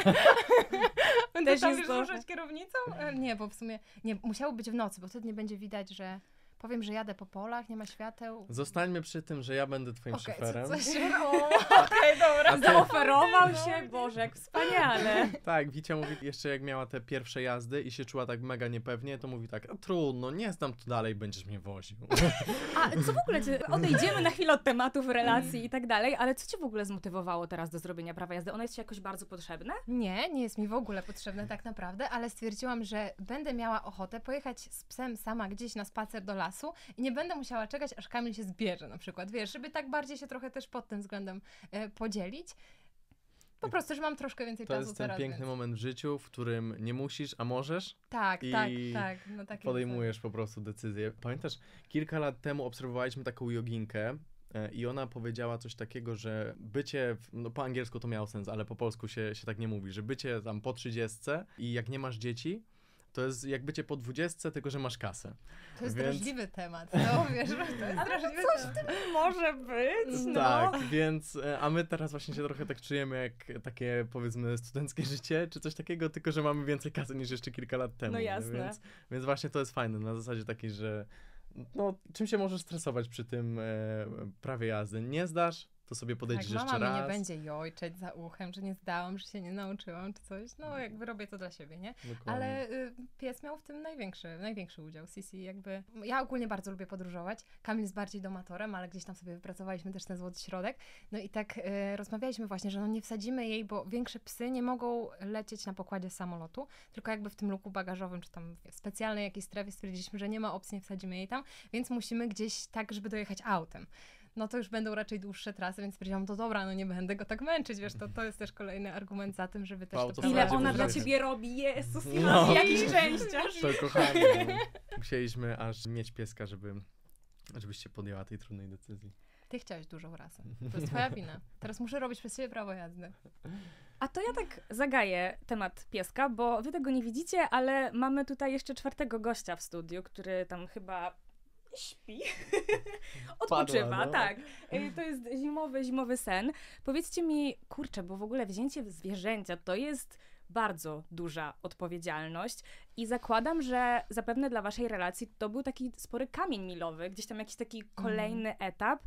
Będę Też tam jest już to- ruszać kierownicą? E, Nie, bo w sumie nie, musiało być w nocy, bo wtedy nie będzie widać, że powiem, że jadę po polach, nie ma świateł. zostańmy przy tym, że ja będę twoim Okej, szoferem. co, coś o, okej, dobra. A ty- Zaoferował No, się, widzisz? Boże, jak wspaniale. Tak, Wicia mówi, jeszcze jak miała te pierwsze jazdy i się czuła tak mega niepewnie, to mówi tak, a trudno, nie znam tu dalej, będziesz mnie woził. A co w ogóle, cię, odejdziemy na chwilę od tematów relacji i tak dalej, ale co cię w ogóle zmotywowało teraz do zrobienia prawa jazdy? Ono jest ci jakoś bardzo potrzebne? Nie, nie jest mi w ogóle potrzebne tak naprawdę, ale stwierdziłam, że będę miała ochotę pojechać z psem sama gdzieś na spacer do lasu i nie będę musiała czekać, aż Kamil się zbierze na przykład, wiesz, żeby tak bardziej się trochę też pod tym względem e, podzielić. Po prostu, że mam troszkę więcej To czasu jest ten teraz, piękny więc... moment w życiu, w którym nie musisz, a możesz, Tak, i tak, tak. No, takie podejmujesz po prostu decyzję. Pamiętasz, kilka lat temu obserwowaliśmy taką joginkę e, i ona powiedziała coś takiego, że bycie, w, no po angielsku to miało sens, ale po polsku się, się tak nie mówi, że bycie tam po trzydziestce i jak nie masz dzieci, to jest jak bycie po dwudziestce, tylko że masz kasę. To jest Więc- drażliwy temat, no wiesz, to jest drażliwy temat. Może być, no. Tak, więc, e, a my teraz właśnie się trochę tak czujemy jak takie, powiedzmy, studenckie życie, czy coś takiego, tylko że mamy więcej kasy niż jeszcze kilka lat temu. No nie? jasne. Więc, więc właśnie to jest fajne, na zasadzie takiej, że no, czym się możesz stresować przy tym e, prawie jazdy? Nie zdasz, to sobie podejdziesz Tak, jeszcze mama mi raz. nie będzie jojczeć za uchem, że nie zdałam, że się nie nauczyłam, czy coś. No, jakby robię to dla siebie, nie? Dokładnie. Ale y, pies miał w tym największy, największy udział. Sisi jakby... Ja ogólnie bardzo lubię podróżować. Kamil jest bardziej domatorem, ale gdzieś tam sobie wypracowaliśmy też ten złoty środek. No i tak y, rozmawialiśmy właśnie, że no nie wsadzimy jej, bo większe psy nie mogą lecieć na pokładzie samolotu, tylko jakby w tym luku bagażowym, czy tam w specjalnej jakiejś strefie stwierdziliśmy, że nie ma opcji, nie wsadzimy jej tam, więc musimy gdzieś tak, żeby dojechać autem. No to już będą raczej dłuższe trasy, więc powiedziałam, to dobra, no nie będę go tak męczyć, wiesz, to, to jest też kolejny argument za tym, żeby też Auto to Ile Ile Radzie ona wyżej. dla ciebie robi, Jezus, No. no. jaki szczęściarz. To kochani, no. Musieliśmy aż mieć pieska, żeby, żebyście podjęła tej trudnej decyzji. Ty chciałeś dużą rasę. To jest twoja wina. Teraz muszę robić przez siebie prawo jazdy. A to ja tak zagaję temat pieska, bo wy tego nie widzicie, ale mamy tutaj jeszcze czwartego gościa w studiu, który tam chyba śpi. Odpoczywa, Padła, no. tak. Y, To jest zimowy, zimowy sen. Powiedzcie mi, kurczę, bo w ogóle wzięcie zwierzęcia to jest bardzo duża odpowiedzialność i zakładam, że zapewne dla waszej relacji to był taki spory kamień milowy, gdzieś tam jakiś taki kolejny etap.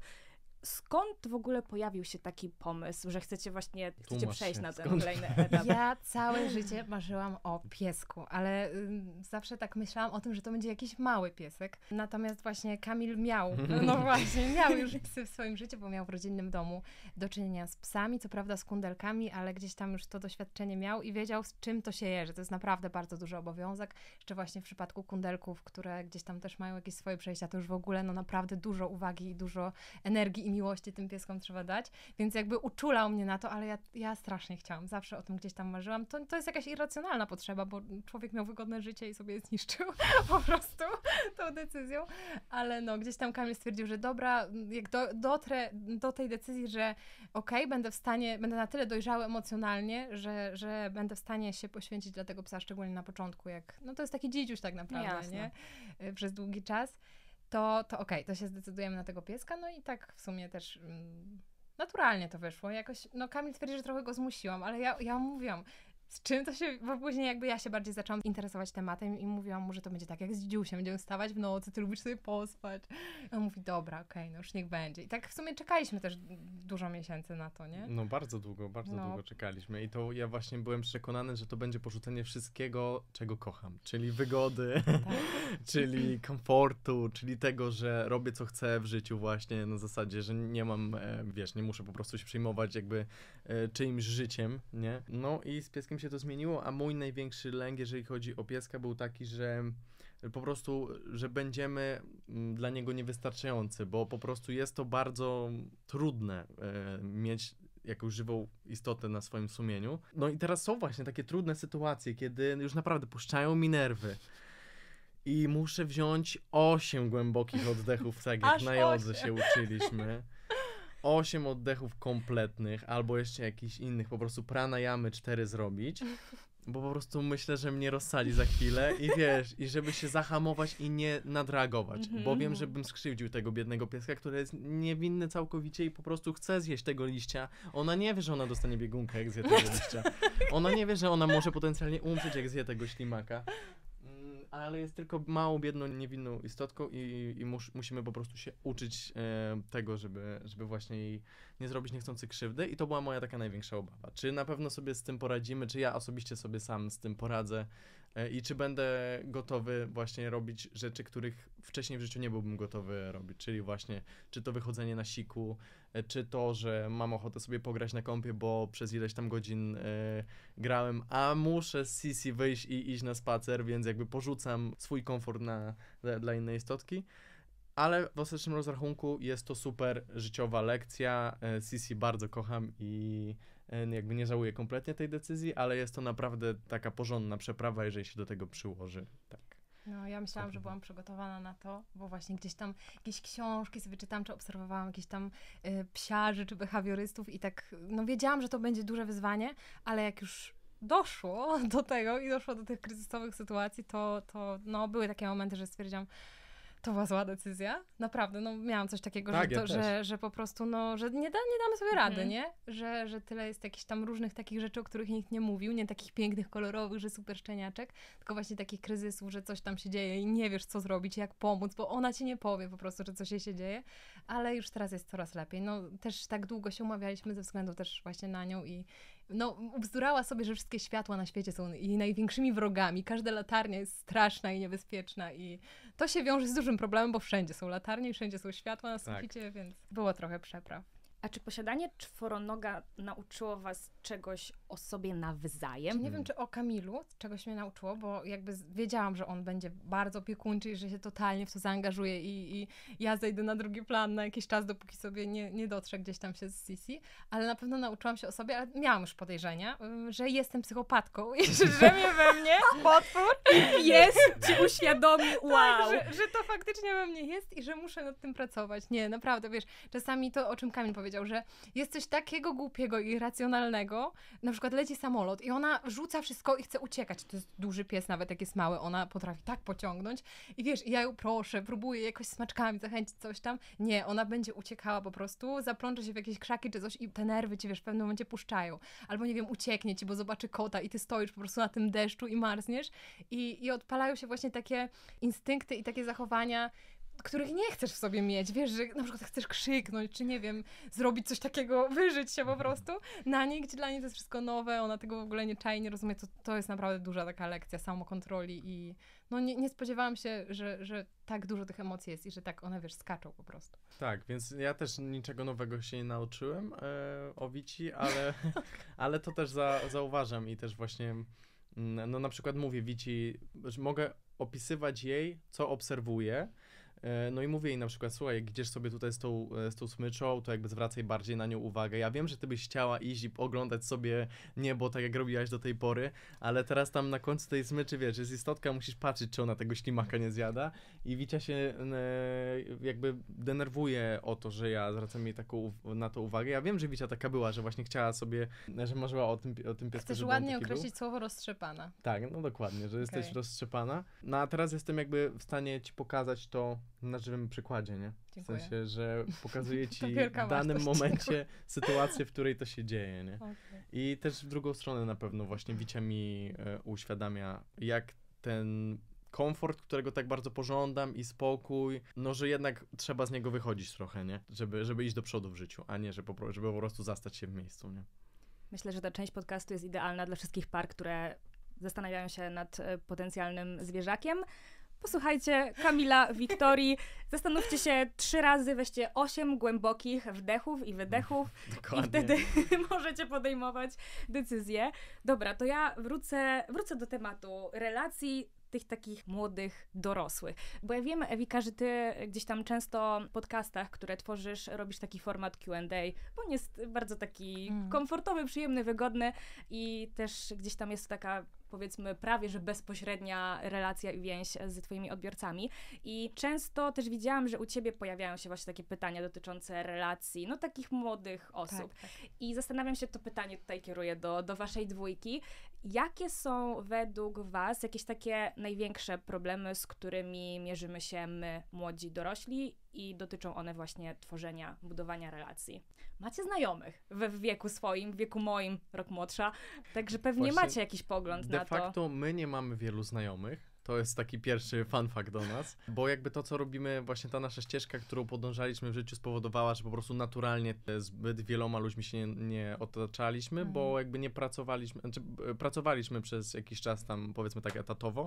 Skąd w ogóle pojawił się taki pomysł, że chcecie właśnie chcecie Tłumacz przejść się, na ten skąd? kolejny etap? Ja całe życie marzyłam o piesku, ale ym, zawsze tak myślałam o tym, że to będzie jakiś mały piesek. Natomiast właśnie Kamil miał, no właśnie, miał już psy w swoim życiu, bo miał w rodzinnym domu do czynienia z psami, co prawda z kundelkami, ale gdzieś tam już to doświadczenie miał i wiedział, z czym to się je, że to jest naprawdę bardzo duży obowiązek. Jeszcze właśnie w przypadku kundelków, które gdzieś tam też mają jakieś swoje przejścia, to już w ogóle no naprawdę dużo uwagi i dużo energii miłości tym pieskom trzeba dać, więc jakby uczulał mnie na to, ale ja, ja strasznie chciałam, zawsze o tym gdzieś tam marzyłam. To, to jest jakaś irracjonalna potrzeba, bo człowiek miał wygodne życie i sobie je zniszczył po prostu tą decyzją, ale no gdzieś tam Kamil stwierdził, że dobra, jak do, dotrę do tej decyzji, że okej, okay, będę w stanie, będę na tyle dojrzały emocjonalnie, że, że będę w stanie się poświęcić dla tego psa, szczególnie na początku, jak, no to jest taki dzidziuś tak naprawdę, Jasne. nie? Przez długi czas, to, to okej, okay, to się zdecydujemy na tego pieska, no i tak w sumie też mm, naturalnie to wyszło. Jakoś, no Kamil twierdzi, że trochę go zmusiłam, ale ja, ja mówiłam, z czym to się, bo później jakby ja się bardziej zaczęłam interesować tematem i mówiłam mu, że to będzie tak jak z dzidziusiem, będziemy wstawać w nocy, ty lubisz sobie pospać. I on mówi, dobra, okej, okay, no już niech będzie. I tak w sumie czekaliśmy też dużo miesięcy na to, nie? No bardzo długo, bardzo No. długo czekaliśmy i to ja właśnie byłem przekonany, że to będzie porzucenie wszystkiego, czego kocham, czyli wygody, Tak. czyli komfortu, czyli tego, że robię co chcę w życiu właśnie na zasadzie, że nie mam, e, wiesz, nie muszę po prostu się przejmować jakby e, czyimś życiem, nie? No i z pieskiem się to zmieniło, a mój największy lęk, jeżeli chodzi o pieska, był taki, że po prostu, że będziemy mm, dla niego niewystarczający, bo po prostu jest to bardzo trudne e, mieć jakąś żywą istotę na swoim sumieniu. No i teraz są właśnie takie trudne sytuacje, kiedy już naprawdę puszczają mi nerwy. I muszę wziąć osiem głębokich oddechów, tak jak Aż na jodze osiem. się uczyliśmy. Osiem oddechów kompletnych, albo jeszcze jakichś innych, po prostu pranayamy cztery zrobić, bo po prostu myślę, że mnie rozsadzi za chwilę i wiesz, i żeby się zahamować i nie nadreagować, Mhm. bo wiem, że bym skrzywdził tego biednego pieska, który jest niewinny całkowicie i po prostu chce zjeść tego liścia. Ona nie wie, że ona dostanie biegunkę, jak zje tego liścia. Ona nie wie, że ona może potencjalnie umrzeć, jak zje tego ślimaka. Ale jest tylko małą, biedną, niewinną istotką i, i mus, musimy po prostu się uczyć e, tego, żeby, żeby właśnie jej nie zrobić niechcący krzywdy i to była moja taka największa obawa. Czy na pewno sobie z tym poradzimy, czy ja osobiście sobie sam z tym poradzę e, i czy będę gotowy właśnie robić rzeczy, których wcześniej w życiu nie byłbym gotowy robić, czyli właśnie czy to wychodzenie na siku, e, czy to, że mam ochotę sobie pograć na kompie, bo przez ileś tam godzin e, grałem, a muszę z Sisi wyjść i iść na spacer, więc jakby porzucam swój komfort na, dla, dla innej istotki. Ale w ostatecznym rozrachunku jest to super życiowa lekcja. E, Sisi bardzo kocham i e, jakby nie żałuję kompletnie tej decyzji, ale jest to naprawdę taka porządna przeprawa, jeżeli się do tego przyłoży. Tak. No, ja myślałam, że byłam przygotowana na to, bo właśnie gdzieś tam jakieś książki sobie czytałam, czy obserwowałam jakieś tam y, psiarzy, czy behawiorystów i tak, no wiedziałam, że to będzie duże wyzwanie, ale jak już doszło do tego i doszło do tych kryzysowych sytuacji, to, to no, były takie momenty, że stwierdziłam, to była zła decyzja. Naprawdę, no miałam coś takiego, Tak, że, ja to, też. że, że po prostu, no, że nie, da, nie damy sobie rady, Mhm. nie? Że, że tyle jest jakichś tam różnych takich rzeczy, o których nikt nie mówił, nie takich pięknych, kolorowych, że super szczeniaczek, tylko właśnie takich kryzysów, że coś tam się dzieje i nie wiesz, co zrobić, jak pomóc, bo ona ci nie powie po prostu, że coś jej się dzieje, ale już teraz jest coraz lepiej. No też tak długo się umawialiśmy ze względu też właśnie na nią i no, ubzdurała sobie, że wszystkie światła na świecie są jej największymi wrogami. Każda latarnia jest straszna i niebezpieczna i to się wiąże z dużym problemem, bo wszędzie są latarnie i wszędzie są światła na Tak. suficie, więc było trochę przepraw. A czy posiadanie czworonoga nauczyło was czegoś o sobie nawzajem? Nie wiem, czy o Kamilu czegoś mnie nauczyło, bo jakby z- wiedziałam, że on będzie bardzo opiekuńczy i że się totalnie w to zaangażuje i, i ja zejdę na drugi plan na jakiś czas, dopóki sobie nie, nie dotrze gdzieś tam się z Sisi, ale na pewno nauczyłam się o sobie, ale miałam już podejrzenia, ym, że jestem psychopatką i że, że mnie we mnie potwór Pies ci uświadomi, wow! Tak, że, że to faktycznie we mnie jest i że muszę nad tym pracować. Nie, naprawdę, wiesz, czasami to, o czym Kamil powiedział, że jest coś takiego głupiego i irracjonalnego, na przykład leci samolot i ona rzuca wszystko i chce uciekać. To jest duży pies, nawet jak jest mały, ona potrafi tak pociągnąć i wiesz, i ja ją proszę, próbuję jakoś smaczkami zachęcić coś tam. Nie, ona będzie uciekała po prostu, zaplącze się w jakieś krzaki czy coś i te nerwy ci, wiesz, w pewnym momencie puszczają. Albo, nie wiem, ucieknie ci, bo zobaczy kota i ty stoisz po prostu na tym deszczu i marzniesz i, i odpalają się właśnie takie instynkty i takie zachowania, których nie chcesz w sobie mieć, wiesz, że na przykład chcesz krzyknąć, czy nie wiem, zrobić coś takiego, wyżyć się po prostu na niej, gdzie dla niej to jest wszystko nowe, ona tego w ogóle nie czai, nie rozumie, to, to jest naprawdę duża taka lekcja samokontroli i no nie, nie spodziewałam się, że, że tak dużo tych emocji jest i że tak one, wiesz, skaczą po prostu. Tak, więc ja też niczego nowego się nie nauczyłem e, o Wici, ale, ale to też za, zauważam i też właśnie, mm, no na przykład mówię Wici, że mogę opisywać jej, co obserwuję, No i mówię jej na przykład, słuchaj, jak idziesz sobie tutaj z tą, z tą smyczą, to jakby zwracaj bardziej na nią uwagę. Ja wiem, że ty byś chciała iść i oglądać sobie niebo, tak jak robiłaś do tej pory, ale teraz tam na końcu tej smyczy, wiesz, jest istotka, musisz patrzeć, czy ona tego ślimaka nie zjada. I Wicia się e, jakby denerwuje o to, że ja zwracam jej taką, na to uwagę. Ja wiem, że Wicia taka była, że właśnie chciała sobie, że marzyła o tym, o tym piesku, Chcesz żeby ładnie on taki określić był. słowo roztrzepana. Tak, no dokładnie, że jesteś Okay. roztrzepana. No a teraz jestem jakby w stanie ci pokazać to na żywym przykładzie, nie? W Dziękuję. sensie, że pokazuję ci To w wielka danym wartość. momencie sytuację, w której to się dzieje, nie? Okay. I też w drugą stronę na pewno właśnie Wicia mi e, uświadamia, jak ten komfort, którego tak bardzo pożądam i spokój, no że jednak trzeba z niego wychodzić trochę, nie? Żeby, żeby iść do przodu w życiu, a nie, żeby po, żeby po prostu zastać się w miejscu, nie? Myślę, że ta część podcastu jest idealna dla wszystkich par, które zastanawiają się nad e, potencjalnym zwierzakiem. Posłuchajcie Kamila, Wiktorii, zastanówcie się trzy razy, weźcie osiem głębokich wdechów i wydechów Dokładnie. i wtedy możecie podejmować decyzje. Dobra, to ja wrócę, wrócę do tematu relacji tych takich młodych dorosłych. Bo ja wiem, Ewika, że ty gdzieś tam często w podcastach, które tworzysz, robisz taki format Q and A, bo on jest bardzo taki Mm. komfortowy, przyjemny, wygodny i też gdzieś tam jest taka, powiedzmy, prawie że bezpośrednia relacja i więź z twoimi odbiorcami. I często też widziałam, że u ciebie pojawiają się właśnie takie pytania dotyczące relacji, no takich młodych osób. Tak, tak. I zastanawiam się, to pytanie tutaj kieruję do, do waszej dwójki. Jakie są według was jakieś takie największe problemy, z którymi mierzymy się my, młodzi dorośli i dotyczą one właśnie tworzenia, budowania relacji? Macie znajomych we w wieku swoim, w wieku moim, rok młodsza, także pewnie Właśnie macie jakiś pogląd De na to. facto my nie mamy wielu znajomych. To jest taki pierwszy fun fact do nas, bo jakby to, co robimy, właśnie ta nasza ścieżka, którą podążaliśmy w życiu, spowodowała, że po prostu naturalnie zbyt wieloma ludźmi się nie, nie otaczaliśmy, Mhm. bo jakby nie pracowaliśmy, znaczy b- pracowaliśmy przez jakiś czas tam, powiedzmy tak etatowo,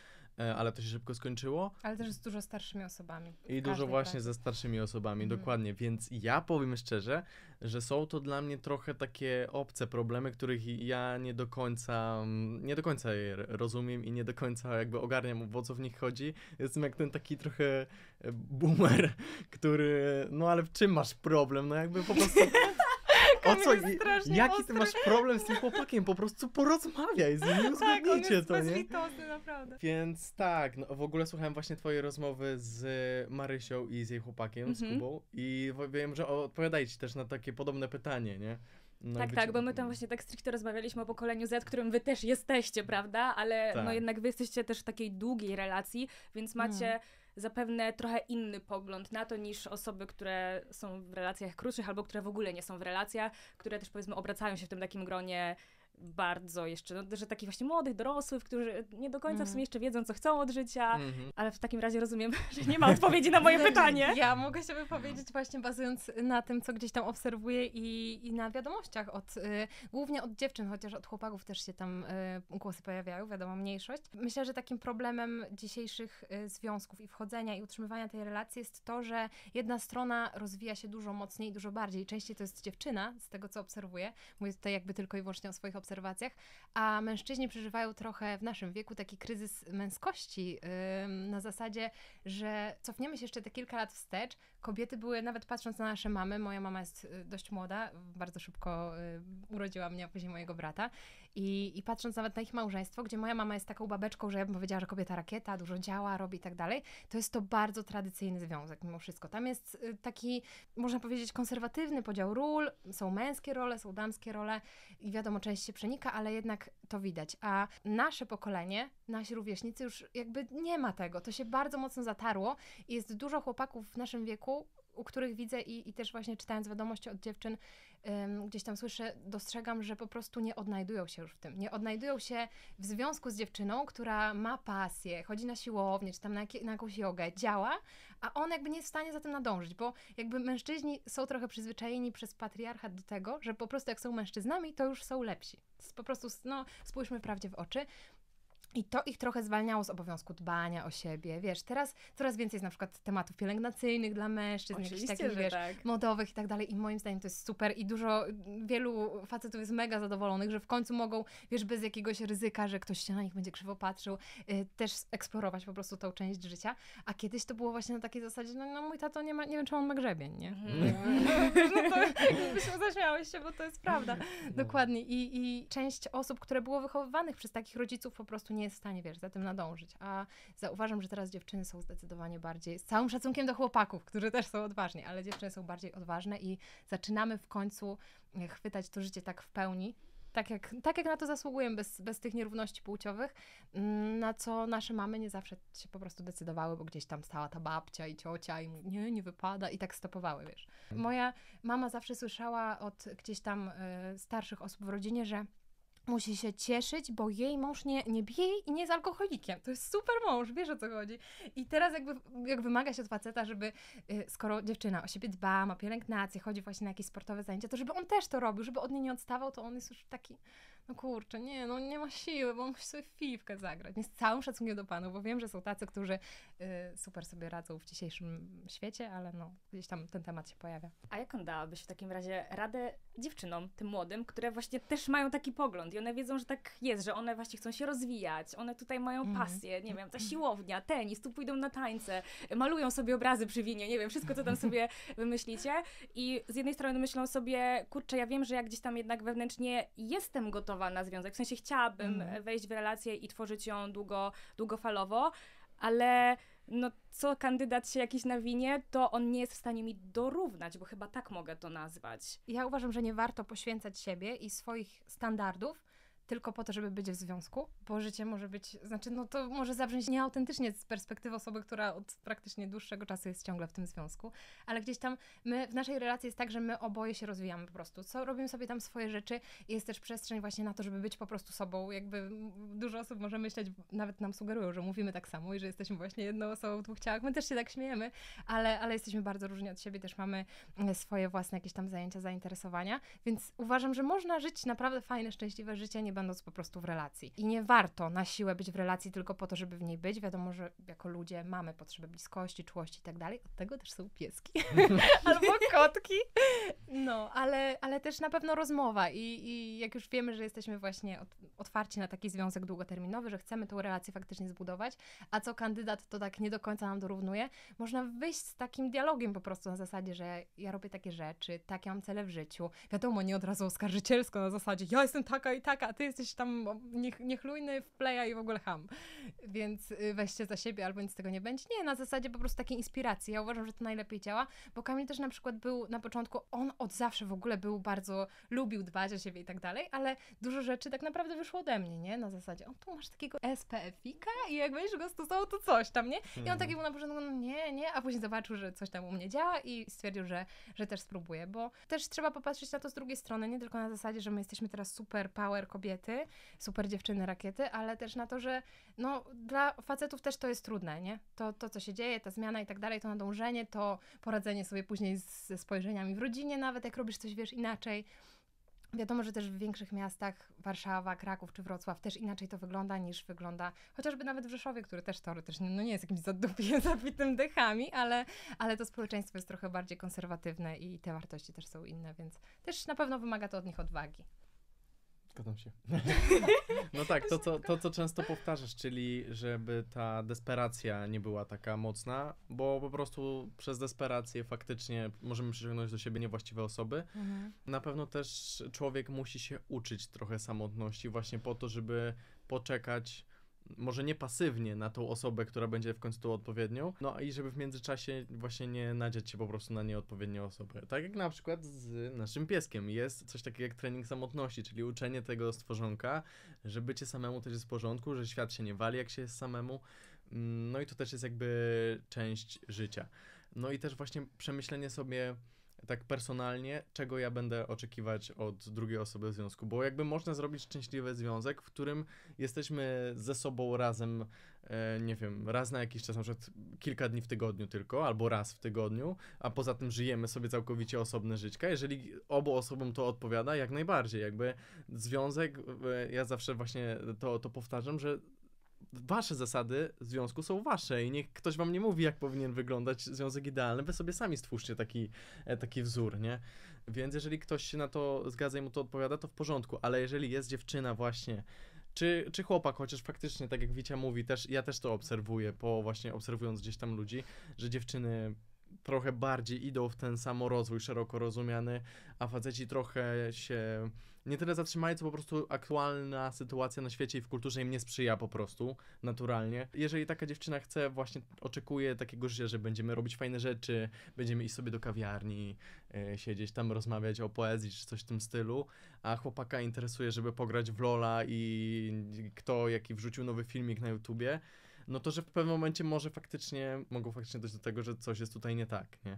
e, ale to się szybko skończyło. Ale też z dużo starszymi osobami. w I dużo każdej właśnie pracy. ze starszymi osobami, Mhm. dokładnie, więc ja powiem szczerze, że są to dla mnie trochę takie obce problemy, których ja nie do końca, mm, nie do końca je r- rozumiem i nie do końca jakby ogarniam, o co w nich chodzi. Jestem jak ten taki trochę e, boomer, który, no ale w czym masz problem? No jakby po prostu... O co? jest strasznie Jaki ty ostry. masz problem z tym chłopakiem? Po prostu porozmawiaj z nim, nie Tak, on uzgodnijcie jest to, nie? bezlitosny, naprawdę. Więc tak, no w ogóle słuchałem właśnie twojej rozmowy z Marysią i z jej chłopakiem, z Mhm. Kubą i w- wiem, że odpowiadajcie ci też na takie podobne pytanie, nie? No Tak, i tak, wyci- bo my tam właśnie tak stricte rozmawialiśmy o pokoleniu Z, którym wy też jesteście, prawda? Ale Tak. no jednak wy jesteście też w takiej długiej relacji, więc macie Mm. zapewne trochę inny pogląd na to niż osoby, które są w relacjach krótszych albo które w ogóle nie są w relacjach, które też powiedzmy obracają się w tym takim gronie bardzo jeszcze, no, że takich właśnie młodych, dorosłych, którzy nie do końca w Mhm. sumie jeszcze wiedzą, co chcą od życia, Mhm. ale w takim razie rozumiem, że nie ma odpowiedzi na moje pytanie. Ja mogę się wypowiedzieć właśnie bazując na tym, co gdzieś tam obserwuję i, i na wiadomościach od, y, głównie od dziewczyn, chociaż od chłopaków też się tam y, głosy pojawiają, wiadomo, mniejszość. Myślę, że takim problemem dzisiejszych y, związków i wchodzenia i utrzymywania tej relacji jest to, że jedna strona rozwija się dużo mocniej, dużo bardziej. Częściej to jest dziewczyna, z tego co obserwuję. Mówię tutaj jakby tylko i wyłącznie o swoich obserwacjach, a mężczyźni przeżywają trochę w naszym wieku taki kryzys męskości ym, na zasadzie, że cofniemy się jeszcze te kilka lat wstecz, kobiety były, nawet patrząc na nasze mamy, moja mama jest y, dość młoda, bardzo szybko y, urodziła mnie, a później mojego brata i, i patrząc nawet na ich małżeństwo, gdzie moja mama jest taką babeczką, że ja bym powiedziała, że kobieta rakieta, dużo działa, robi i tak dalej, to jest to bardzo tradycyjny związek mimo wszystko. Tam jest y, taki, można powiedzieć, konserwatywny podział ról, są męskie role, są damskie role i wiadomo, część się przenika, ale jednak to widać. A nasze pokolenie, nasi rówieśnicy już jakby nie ma tego. To się bardzo mocno zatarło i jest dużo chłopaków w naszym wieku, u których widzę i, i też właśnie czytając wiadomości od dziewczyn, ym, gdzieś tam słyszę, dostrzegam, że po prostu nie odnajdują się już w tym. Nie odnajdują się w związku z dziewczyną, która ma pasję, chodzi na siłownię, czy tam na, jakie, na jakąś jogę, działa, a on jakby nie jest w stanie za tym nadążyć, bo jakby mężczyźni są trochę przyzwyczajeni przez patriarchat do tego, że po prostu jak są mężczyznami, to już są lepsi. To jest po prostu, no, spójrzmy prawdzie w oczy. I to ich trochę zwalniało z obowiązku dbania o siebie, wiesz, teraz coraz więcej jest na przykład tematów pielęgnacyjnych dla mężczyzn, jakichś takich, że wiesz, tak. modowych i tak dalej i moim zdaniem to jest super i dużo, wielu facetów jest mega zadowolonych, że w końcu mogą, wiesz, bez jakiegoś ryzyka, że ktoś się na nich będzie krzywo patrzył, y, też eksplorować po prostu tą część życia, a kiedyś to było właśnie na takiej zasadzie, no, no mój tato nie ma, nie wiem, czy on ma grzebień, nie? No to jakbyśmy zaśmiały się, bo to jest prawda. Dokładnie I, i część osób, które było wychowywanych przez takich rodziców po prostu nie jest w stanie, wiesz, za tym nadążyć. A zauważam, że teraz dziewczyny są zdecydowanie bardziej, z całym szacunkiem do chłopaków, którzy też są odważni, ale dziewczyny są bardziej odważne i zaczynamy w końcu chwytać to życie tak w pełni, tak jak, tak jak na to zasługujemy, bez, bez tych nierówności płciowych, na co nasze mamy nie zawsze się po prostu decydowały, bo gdzieś tam stała ta babcia i ciocia i mówi, nie, nie wypada i tak stopowały, wiesz. Moja mama zawsze słyszała od gdzieś tam y, starszych osób w rodzinie, że musi się cieszyć, bo jej mąż nie, nie bije jej i nie jest alkoholikiem. To jest super mąż, wiesz o co chodzi. I teraz jakby jak wymaga się od faceta, żeby y, skoro dziewczyna o siebie dba, ma pielęgnację, chodzi właśnie na jakieś sportowe zajęcia, to żeby on też to robił, żeby od niej nie odstawał, to on jest już taki, no kurczę, nie, no nie ma siły, bo on musi sobie w fifkę zagrać. Nie, z całym szacunkiem do panów, bo wiem, że są tacy, którzy y, super sobie radzą w dzisiejszym świecie, ale no gdzieś tam ten temat się pojawia. A jaką dałabyś w takim razie radę dziewczynom, tym młodym, które właśnie też mają taki pogląd i one wiedzą, że tak jest, że one właśnie chcą się rozwijać, one tutaj mają Mm. pasję, nie wiem, ta siłownia, tenis, tu pójdą na tańce, malują sobie obrazy przy winie, nie wiem, wszystko co tam sobie wymyślicie i z jednej strony myślą sobie, kurczę, ja wiem, że ja gdzieś tam jednak wewnętrznie jestem gotowa na związek, w sensie chciałabym Mm. wejść w relację i tworzyć ją długo, długofalowo, ale no co kandydat się jakiś nawinie, to on nie jest w stanie mi dorównać, bo chyba tak mogę to nazwać. Ja uważam, że nie warto poświęcać siebie i swoich standardów tylko po to, żeby być w związku, bo życie może być, znaczy no to może zabrzmieć nieautentycznie z perspektywy osoby, która od praktycznie dłuższego czasu jest ciągle w tym związku, ale gdzieś tam my, w naszej relacji jest tak, że my oboje się rozwijamy po prostu, co robimy sobie tam swoje rzeczy i jest też przestrzeń właśnie na to, żeby być po prostu sobą, jakby dużo osób może myśleć, nawet nam sugerują, że mówimy tak samo i że jesteśmy właśnie jedną osobą w dwóch ciałach, my też się tak śmiejemy, ale, ale jesteśmy bardzo różni od siebie, też mamy swoje własne jakieś tam zajęcia, zainteresowania, więc uważam, że można żyć naprawdę fajne, szczęśliwe życie, nie będąc po prostu w relacji. I nie warto na siłę być w relacji tylko po to, żeby w niej być. Wiadomo, że jako ludzie mamy potrzebę bliskości, czułości i tak dalej. Od tego też są pieski. Albo kotki. No, ale, ale też na pewno rozmowa I, i jak już wiemy, że jesteśmy właśnie od, otwarci na taki związek długoterminowy, że chcemy tą relację faktycznie zbudować, a co kandydat to tak nie do końca nam dorównuje, można wyjść z takim dialogiem po prostu na zasadzie, że ja robię takie rzeczy, takie mam cele w życiu. Wiadomo, nie od razu oskarżycielsko na zasadzie, ja jestem taka i taka, a ty jesteś tam niech, niechlujny, wpleja i w ogóle ham. Więc weźcie za siebie albo nic z tego nie będzie. Nie, na zasadzie po prostu takiej inspiracji. Ja uważam, że to najlepiej działa, bo Kamil też na przykład był na początku, on od zawsze w ogóle był bardzo, lubił dbać o siebie i tak dalej, ale dużo rzeczy tak naprawdę wyszło ode mnie, nie? Na zasadzie, o tu masz takiego S P F-ika i jak będziesz go stosował, to coś tam, nie? I on taki był na początku, no nie, nie, a później zobaczył, że coś tam u mnie działa i stwierdził, że, że też spróbuje, bo też trzeba popatrzeć na to z drugiej strony, nie tylko na zasadzie, że my jesteśmy teraz super power kobiety, super dziewczyny rakiety, ale też na to, że no dla facetów też to jest trudne, nie? To, to co się dzieje, ta zmiana i tak dalej, to nadążenie, to poradzenie sobie później z, ze spojrzeniami w rodzinie nawet, jak robisz coś, wiesz, inaczej. Wiadomo, że też w większych miastach, Warszawa, Kraków czy Wrocław, też inaczej to wygląda niż wygląda chociażby nawet w Rzeszowie, który też teoretycznie no nie jest jakimś zadupiem, zabitym dechami, ale, ale to społeczeństwo jest trochę bardziej konserwatywne i te wartości też są inne, więc też na pewno wymaga to od nich odwagi. Zgadzam się. No tak, to co, to co często powtarzasz, czyli żeby ta desperacja nie była taka mocna, bo po prostu przez desperację faktycznie możemy przyciągnąć do siebie niewłaściwe osoby. Mhm. Na pewno też człowiek musi się uczyć trochę samotności właśnie po to, żeby poczekać może nie pasywnie na tą osobę, która będzie w końcu tą odpowiednią, no i żeby w międzyczasie właśnie nie nadziać się po prostu na nieodpowiednie osoby. Tak jak na przykład z naszym pieskiem. Jest coś takiego jak trening samotności, czyli uczenie tego stworzonka, że bycie samemu też jest w porządku, że świat się nie wali, jak się jest samemu. No i to też jest jakby część życia. No i też właśnie przemyślenie sobie tak personalnie, czego ja będę oczekiwać od drugiej osoby w związku, bo jakby można zrobić szczęśliwy związek, w którym jesteśmy ze sobą razem, e, nie wiem, raz na jakiś czas, na przykład kilka dni w tygodniu tylko, albo raz w tygodniu, a poza tym żyjemy sobie całkowicie osobne żyćka. Jeżeli obu osobom to odpowiada, jak najbardziej, jakby związek, e, ja zawsze właśnie to, to powtarzam, że wasze zasady związku są wasze i niech ktoś wam nie mówi, jak powinien wyglądać związek idealny, wy sobie sami stwórzcie taki, taki wzór, nie? Więc jeżeli ktoś się na to zgadza i mu to odpowiada, to w porządku, ale jeżeli jest dziewczyna właśnie, czy, czy chłopak, chociaż faktycznie, tak jak Wicia mówi, też, ja też to obserwuję, po właśnie obserwując gdzieś tam ludzi, że dziewczyny trochę bardziej idą w ten samorozwój szeroko rozumiany, a faceci trochę się nie tyle zatrzymają, co po prostu aktualna sytuacja na świecie i w kulturze im nie sprzyja po prostu, naturalnie. Jeżeli taka dziewczyna chce, właśnie oczekuje takiego życia, że będziemy robić fajne rzeczy, będziemy iść sobie do kawiarni, yy, siedzieć tam, rozmawiać o poezji czy coś w tym stylu, a chłopaka interesuje, żeby pograć w Lola i kto jaki wrzucił nowy filmik na YouTubie, no to, że w pewnym momencie może faktycznie, mogą faktycznie dojść do tego, że coś jest tutaj nie tak, nie?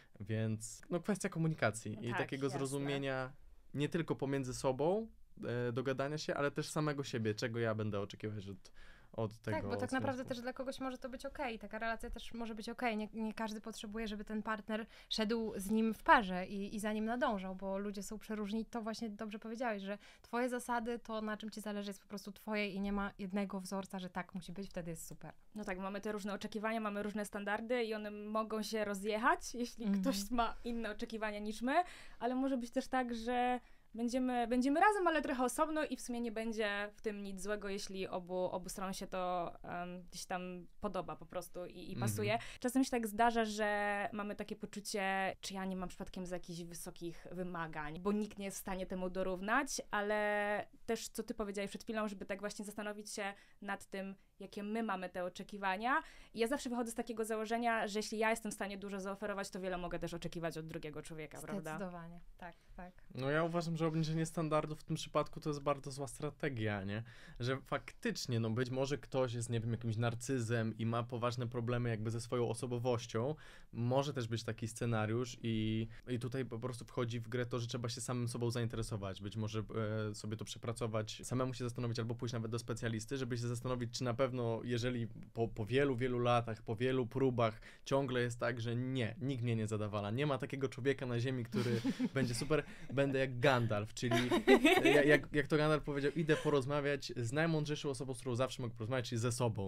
Więc, no kwestia komunikacji No i tak, takiego jasne. zrozumienia nie tylko pomiędzy sobą, e, dogadania się, ale też samego siebie, czego ja będę oczekiwać od, od tego Tak, bo tak naprawdę związku. też dla kogoś może to być okej. Taka relacja też może być okej. Nie, nie każdy potrzebuje, żeby ten partner szedł z nim w parze i, i za nim nadążał, bo ludzie są przeróżni. To właśnie dobrze powiedziałeś, że twoje zasady, to na czym ci zależy, jest po prostu twoje i nie ma jednego wzorca, że tak musi być, wtedy jest super. No tak, mamy te różne oczekiwania, mamy różne standardy i one mogą się rozjechać, jeśli Mhm. ktoś ma inne oczekiwania niż my, ale może być też tak, że będziemy, będziemy razem, ale trochę osobno i w sumie nie będzie w tym nic złego, jeśli obu, obu stronom się to um, gdzieś tam podoba po prostu i, i pasuje. Mhm. Czasem się tak zdarza, że mamy takie poczucie, czy ja nie mam przypadkiem za jakichś wysokich wymagań, bo nikt nie jest w stanie temu dorównać, ale też, co ty powiedziałeś przed chwilą, żeby tak właśnie zastanowić się nad tym, jakie my mamy te oczekiwania. I ja zawsze wychodzę z takiego założenia, że jeśli ja jestem w stanie dużo zaoferować, to wiele mogę też oczekiwać od drugiego człowieka, prawda? Zdecydowanie, tak, tak. No ja uważam, że obniżenie standardów w tym przypadku to jest bardzo zła strategia, nie? Że faktycznie, no być może ktoś jest, nie wiem, jakimś narcyzem i ma poważne problemy jakby ze swoją osobowością. Może też być taki scenariusz i, i tutaj po prostu wchodzi w grę to, że trzeba się samym sobą zainteresować. Być może e, sobie to przepracować, samemu się zastanowić albo pójść nawet do specjalisty, żeby się zastanowić, czy na pewno, jeżeli po, po wielu, wielu latach, po wielu próbach ciągle jest tak, że nie, nikt mnie nie zadawala. Nie ma takiego człowieka na ziemi, który będzie super, będę jak Gandalf, czyli jak, jak, jak to Gandalf powiedział, idę porozmawiać z najmądrzejszą osobą, z którą zawsze mogę porozmawiać, czyli ze sobą.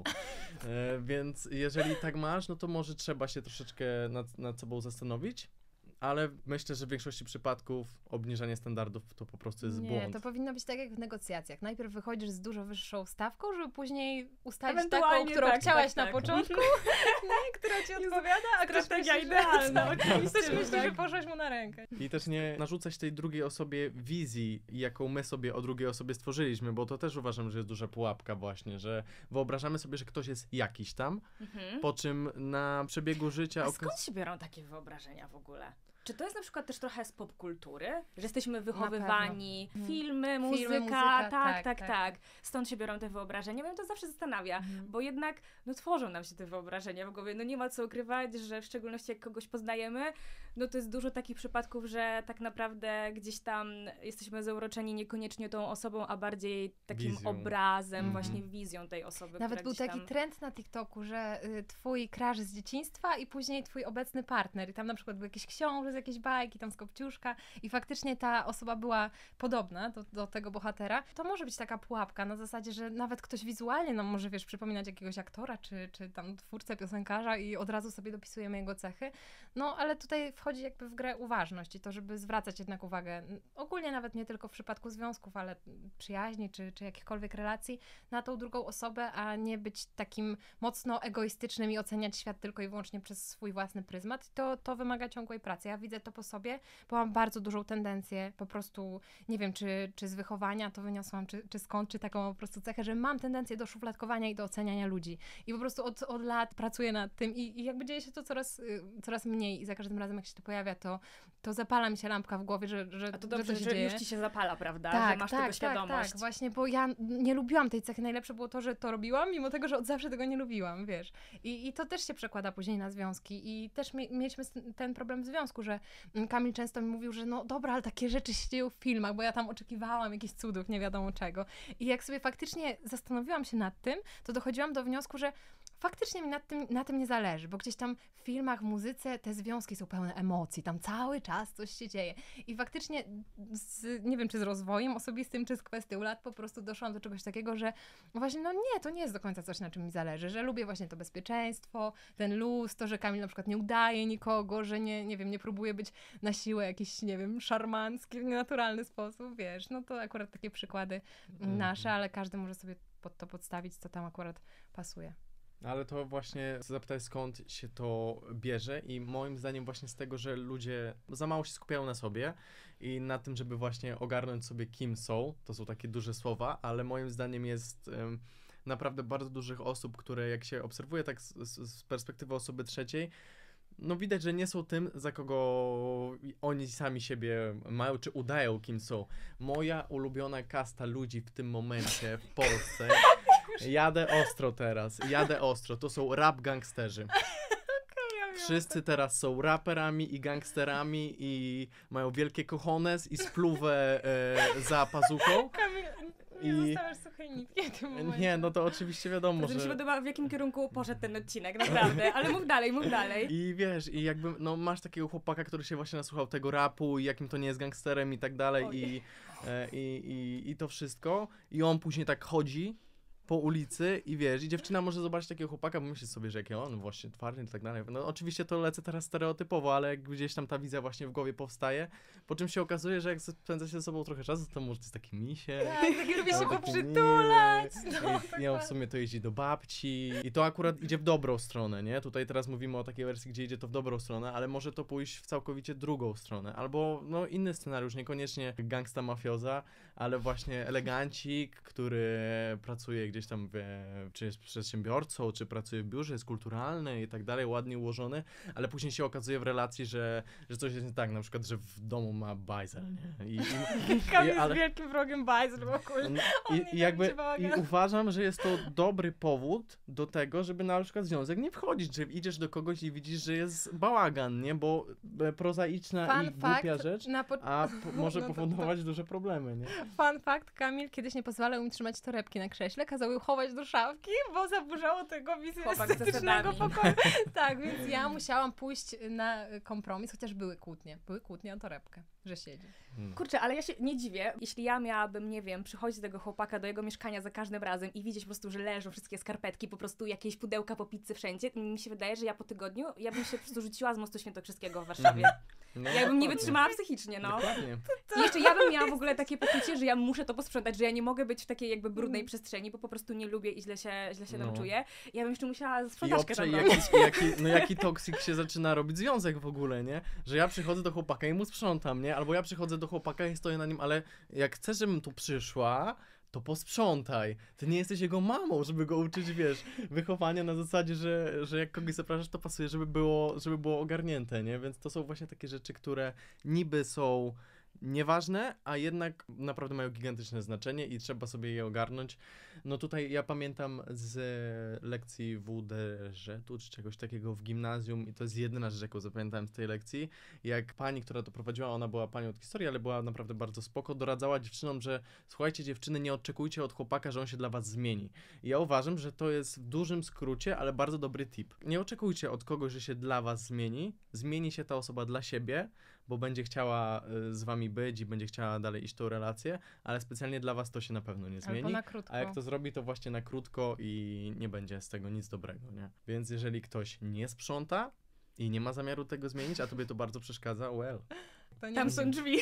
E, więc jeżeli tak masz, no to może trzeba się troszeczkę nad, nad sobą zastanowić, ale myślę, że w większości przypadków obniżanie standardów to po prostu jest Nie, błąd. to powinno być tak jak w negocjacjach. Najpierw wychodzisz z dużo wyższą stawką, żeby później ustalić taką, Ewentualnie którą tak, chciałaś tak, na tak. początku, nie, która ci odpowiada, a ktoś strategia myśli, idealna, że, oczywiście, ktoś myśli, tak. że poszłaś mu na rękę. I też nie narzucać tej drugiej osobie wizji, jaką my sobie o drugiej osobie stworzyliśmy, bo to też uważam, że jest duża pułapka właśnie, że wyobrażamy sobie, że ktoś jest jakiś tam, Mhm. po czym na przebiegu życia... A okres- skąd się biorą takie wyobrażenia w ogóle? Czy to jest na przykład też trochę z popkultury? Że jesteśmy wychowywani, pewno. filmy, muzyka, Filmy, muzyka, tak, tak, tak, tak, tak, Stąd się biorą te wyobrażenia. Mnie to zawsze zastanawia, Mhm. bo jednak no, tworzą nam się te wyobrażenia w głowie. No nie ma co ukrywać, że w szczególności jak kogoś poznajemy, no to jest dużo takich przypadków, że tak naprawdę gdzieś tam jesteśmy zauroczeni niekoniecznie tą osobą, a bardziej takim Wizją. obrazem, Mhm. właśnie wizją tej osoby, Nawet która był gdzieś taki tam... trend na TikToku, że y, twój crush z dzieciństwa i później twój obecny partner. I tam na przykład był jakiś książę z jakiejś bajki, tam z Kopciuszka i faktycznie ta osoba była podobna do, do tego bohatera. To może być taka pułapka na zasadzie, że nawet ktoś wizualnie nam może, wiesz, przypominać jakiegoś aktora, czy, czy tam twórcę, piosenkarza i od razu sobie dopisujemy jego cechy. No, ale tutaj wchodzi jakby w grę uważność i to, żeby zwracać jednak uwagę, ogólnie nawet nie tylko w przypadku związków, ale przyjaźni, czy, czy jakichkolwiek relacji, na tą drugą osobę, a nie być takim mocno egoistycznym i oceniać świat tylko i wyłącznie przez swój własny pryzmat. To, to wymaga ciągłej pracy. Ja widzę to po sobie, bo mam bardzo dużą tendencję, po prostu, nie wiem, czy, czy z wychowania to wyniosłam, czy, czy skąd, czy taką po prostu cechę, że mam tendencję do szufladkowania i do oceniania ludzi. I po prostu od, od lat pracuję nad tym i, i jakby dzieje się to coraz, y, coraz mniej i za każdym razem, jak się to pojawia, to, to zapala mi się lampka w głowie, że, że, A to dobrze, że to się że dzieje. już ci się zapala, prawda? Tak, że masz tak, tego świadomość. Tak, tak, właśnie, bo ja nie lubiłam tej cechy. Najlepsze było to, że to robiłam, mimo tego, że od zawsze tego nie lubiłam, wiesz. I, i to też się przekłada później na związki. I też mi, mieliśmy ten problem w związku, że Kamil często mi mówił, że no dobra, ale takie rzeczy się dzieją w filmach, bo ja tam oczekiwałam jakichś cudów, nie wiadomo czego. I jak sobie faktycznie zastanowiłam się nad tym, to dochodziłam do wniosku, że faktycznie mi na tym, na tym nie zależy, bo gdzieś tam w filmach, w muzyce te związki są pełne emocji, tam cały czas coś się dzieje. I faktycznie, z, nie wiem, czy z rozwojem osobistym, czy z kwestią lat, po prostu doszłam do czegoś takiego, że właśnie, no nie, to nie jest do końca coś, na czym mi zależy, że lubię właśnie to bezpieczeństwo, ten luz, to, że Kamil na przykład nie udaje nikogo, że nie, nie wiem, nie próbuje być na siłę jakiś, nie wiem, szarmancki, w nienaturalny sposób, wiesz, no to akurat takie przykłady mm. nasze, ale każdy może sobie pod to podstawić, co tam akurat pasuje. Ale to właśnie zapytać, skąd się to bierze i moim zdaniem właśnie z tego, że ludzie za mało się skupiają na sobie i na tym, żeby właśnie ogarnąć sobie, kim są. To są takie duże słowa, ale moim zdaniem jest um, naprawdę bardzo dużych osób, które jak się obserwuje tak z, z, z perspektywy osoby trzeciej, no widać, że nie są tym, za kogo oni sami siebie mają, czy udają, kim są. Moja ulubiona kasta ludzi w tym momencie w Polsce, jadę ostro teraz, jadę ostro, to są rap gangsterzy. Wszyscy teraz są raperami i gangsterami i mają wielkie cojones i spluwę e, za pazuchą. Kamil, nie I... zostawiasz suchej nitki w tym momencie. Nie, no to oczywiście wiadomo, to że... mi się podoba, w jakim kierunku poszedł ten odcinek, naprawdę, ale mów dalej, mów dalej. I wiesz, i jakby, no masz takiego chłopaka, który się właśnie nasłuchał tego rapu i jakim to nie jest gangsterem i tak dalej i, e, i, i, i to wszystko i on później tak chodzi po ulicy i wiesz, i dziewczyna może zobaczyć takiego chłopaka, bo myśli sobie, że jaki on właśnie twardy i tak dalej. No oczywiście to lecę teraz stereotypowo, ale jak gdzieś tam ta wizja właśnie w głowie powstaje, po czym się okazuje, że jak spędza się ze sobą trochę czasu, to może to jest taki misie. Tak, tak lubi się taki poprzytulać. No, I, I on w sumie to jeździ do babci i to akurat idzie w dobrą stronę, nie? Tutaj teraz mówimy o takiej wersji, gdzie idzie to w dobrą stronę, ale może to pójść w całkowicie drugą stronę. Albo no inny scenariusz, niekoniecznie gangsta mafioza, ale właśnie elegancik, który pracuje gdzieś tam, wie, czy jest przedsiębiorcą, czy pracuje w biurze, jest kulturalny i tak dalej, ładnie ułożony, ale później się okazuje w relacji, że, że coś jest nie tak, na przykład, że w domu ma bajzel, nie? I, i, Kamil i, ale... jest wielkim wrogiem bajzel w ogóle. I, i jakby i uważam, że jest to dobry powód do tego, żeby na przykład w związek nie wchodzić, że idziesz do kogoś i widzisz, że jest bałagan, nie? Bo prozaiczna Fun i głupia fact, rzecz, na po... a po, może no to, powodować to... duże problemy, nie? Fun fact, Kamil kiedyś nie pozwalał mi trzymać torebki na krześle, kazał ją chować do szafki, bo zaburzało tego wizję estetycznego pokoju. Tak, więc ja musiałam pójść na kompromis, chociaż były kłótnie. Były kłótnie o torebkę, że siedzi. Hmm. Kurczę, ale ja się nie dziwię, jeśli ja miałabym, nie wiem, przychodzić do tego chłopaka, do jego mieszkania za każdym razem i widzieć po prostu, że leżą wszystkie skarpetki, po prostu jakieś pudełka po pizzy wszędzie, mi się wydaje, że ja po tygodniu, ja bym się po prostu rzuciła z mostu świętokrzyskiego w Warszawie. No, ja bym nie wytrzymała psychicznie, no. Dokładnie. I jeszcze ja bym miała w ogóle takie poczucie, że ja muszę to posprzątać, że ja nie mogę być w takiej jakby brudnej Mm. przestrzeni, bo po prostu nie lubię i źle się, źle się No. tam czuję. Ja bym jeszcze musiała I sprzątaczkę obczaj, tam jaki, jaki, no jaki toksyk się zaczyna robić związek w ogóle, nie? Że ja przychodzę do chłopaka i mu sprzątam, nie? Albo ja przychodzę do chłopaka i stoję na nim, ale jak chcesz, żebym tu przyszła, to posprzątaj. Ty nie jesteś jego mamą, żeby go uczyć, wiesz, wychowania na zasadzie, że, że jak kogoś zapraszasz, to pasuje, żeby było, żeby było ogarnięte, nie? Więc to są właśnie takie rzeczy, które niby są nieważne, a jednak naprawdę mają gigantyczne znaczenie i trzeba sobie je ogarnąć. No tutaj ja pamiętam z lekcji W D Ż-u czy czegoś takiego w gimnazjum i to jest jedyna rzecz, jaką zapamiętałem z tej lekcji, jak pani, która to prowadziła, ona była panią od historii, ale była naprawdę bardzo spoko, doradzała dziewczynom, że słuchajcie dziewczyny, nie oczekujcie od chłopaka, że on się dla was zmieni. I ja uważam, że to jest w dużym skrócie, ale bardzo dobry tip. Nie oczekujcie od kogoś, że się dla was zmieni, zmieni się ta osoba dla siebie, bo będzie chciała z wami być i będzie chciała dalej iść tą relację, ale specjalnie dla was to się na pewno nie zmieni. Albo na krótko. A jak to zrobi, to właśnie na krótko i nie będzie z tego nic dobrego, nie? Więc jeżeli ktoś nie sprząta i nie ma zamiaru tego zmienić, a tobie to bardzo przeszkadza, well. To nie Tam musi... są drzwi.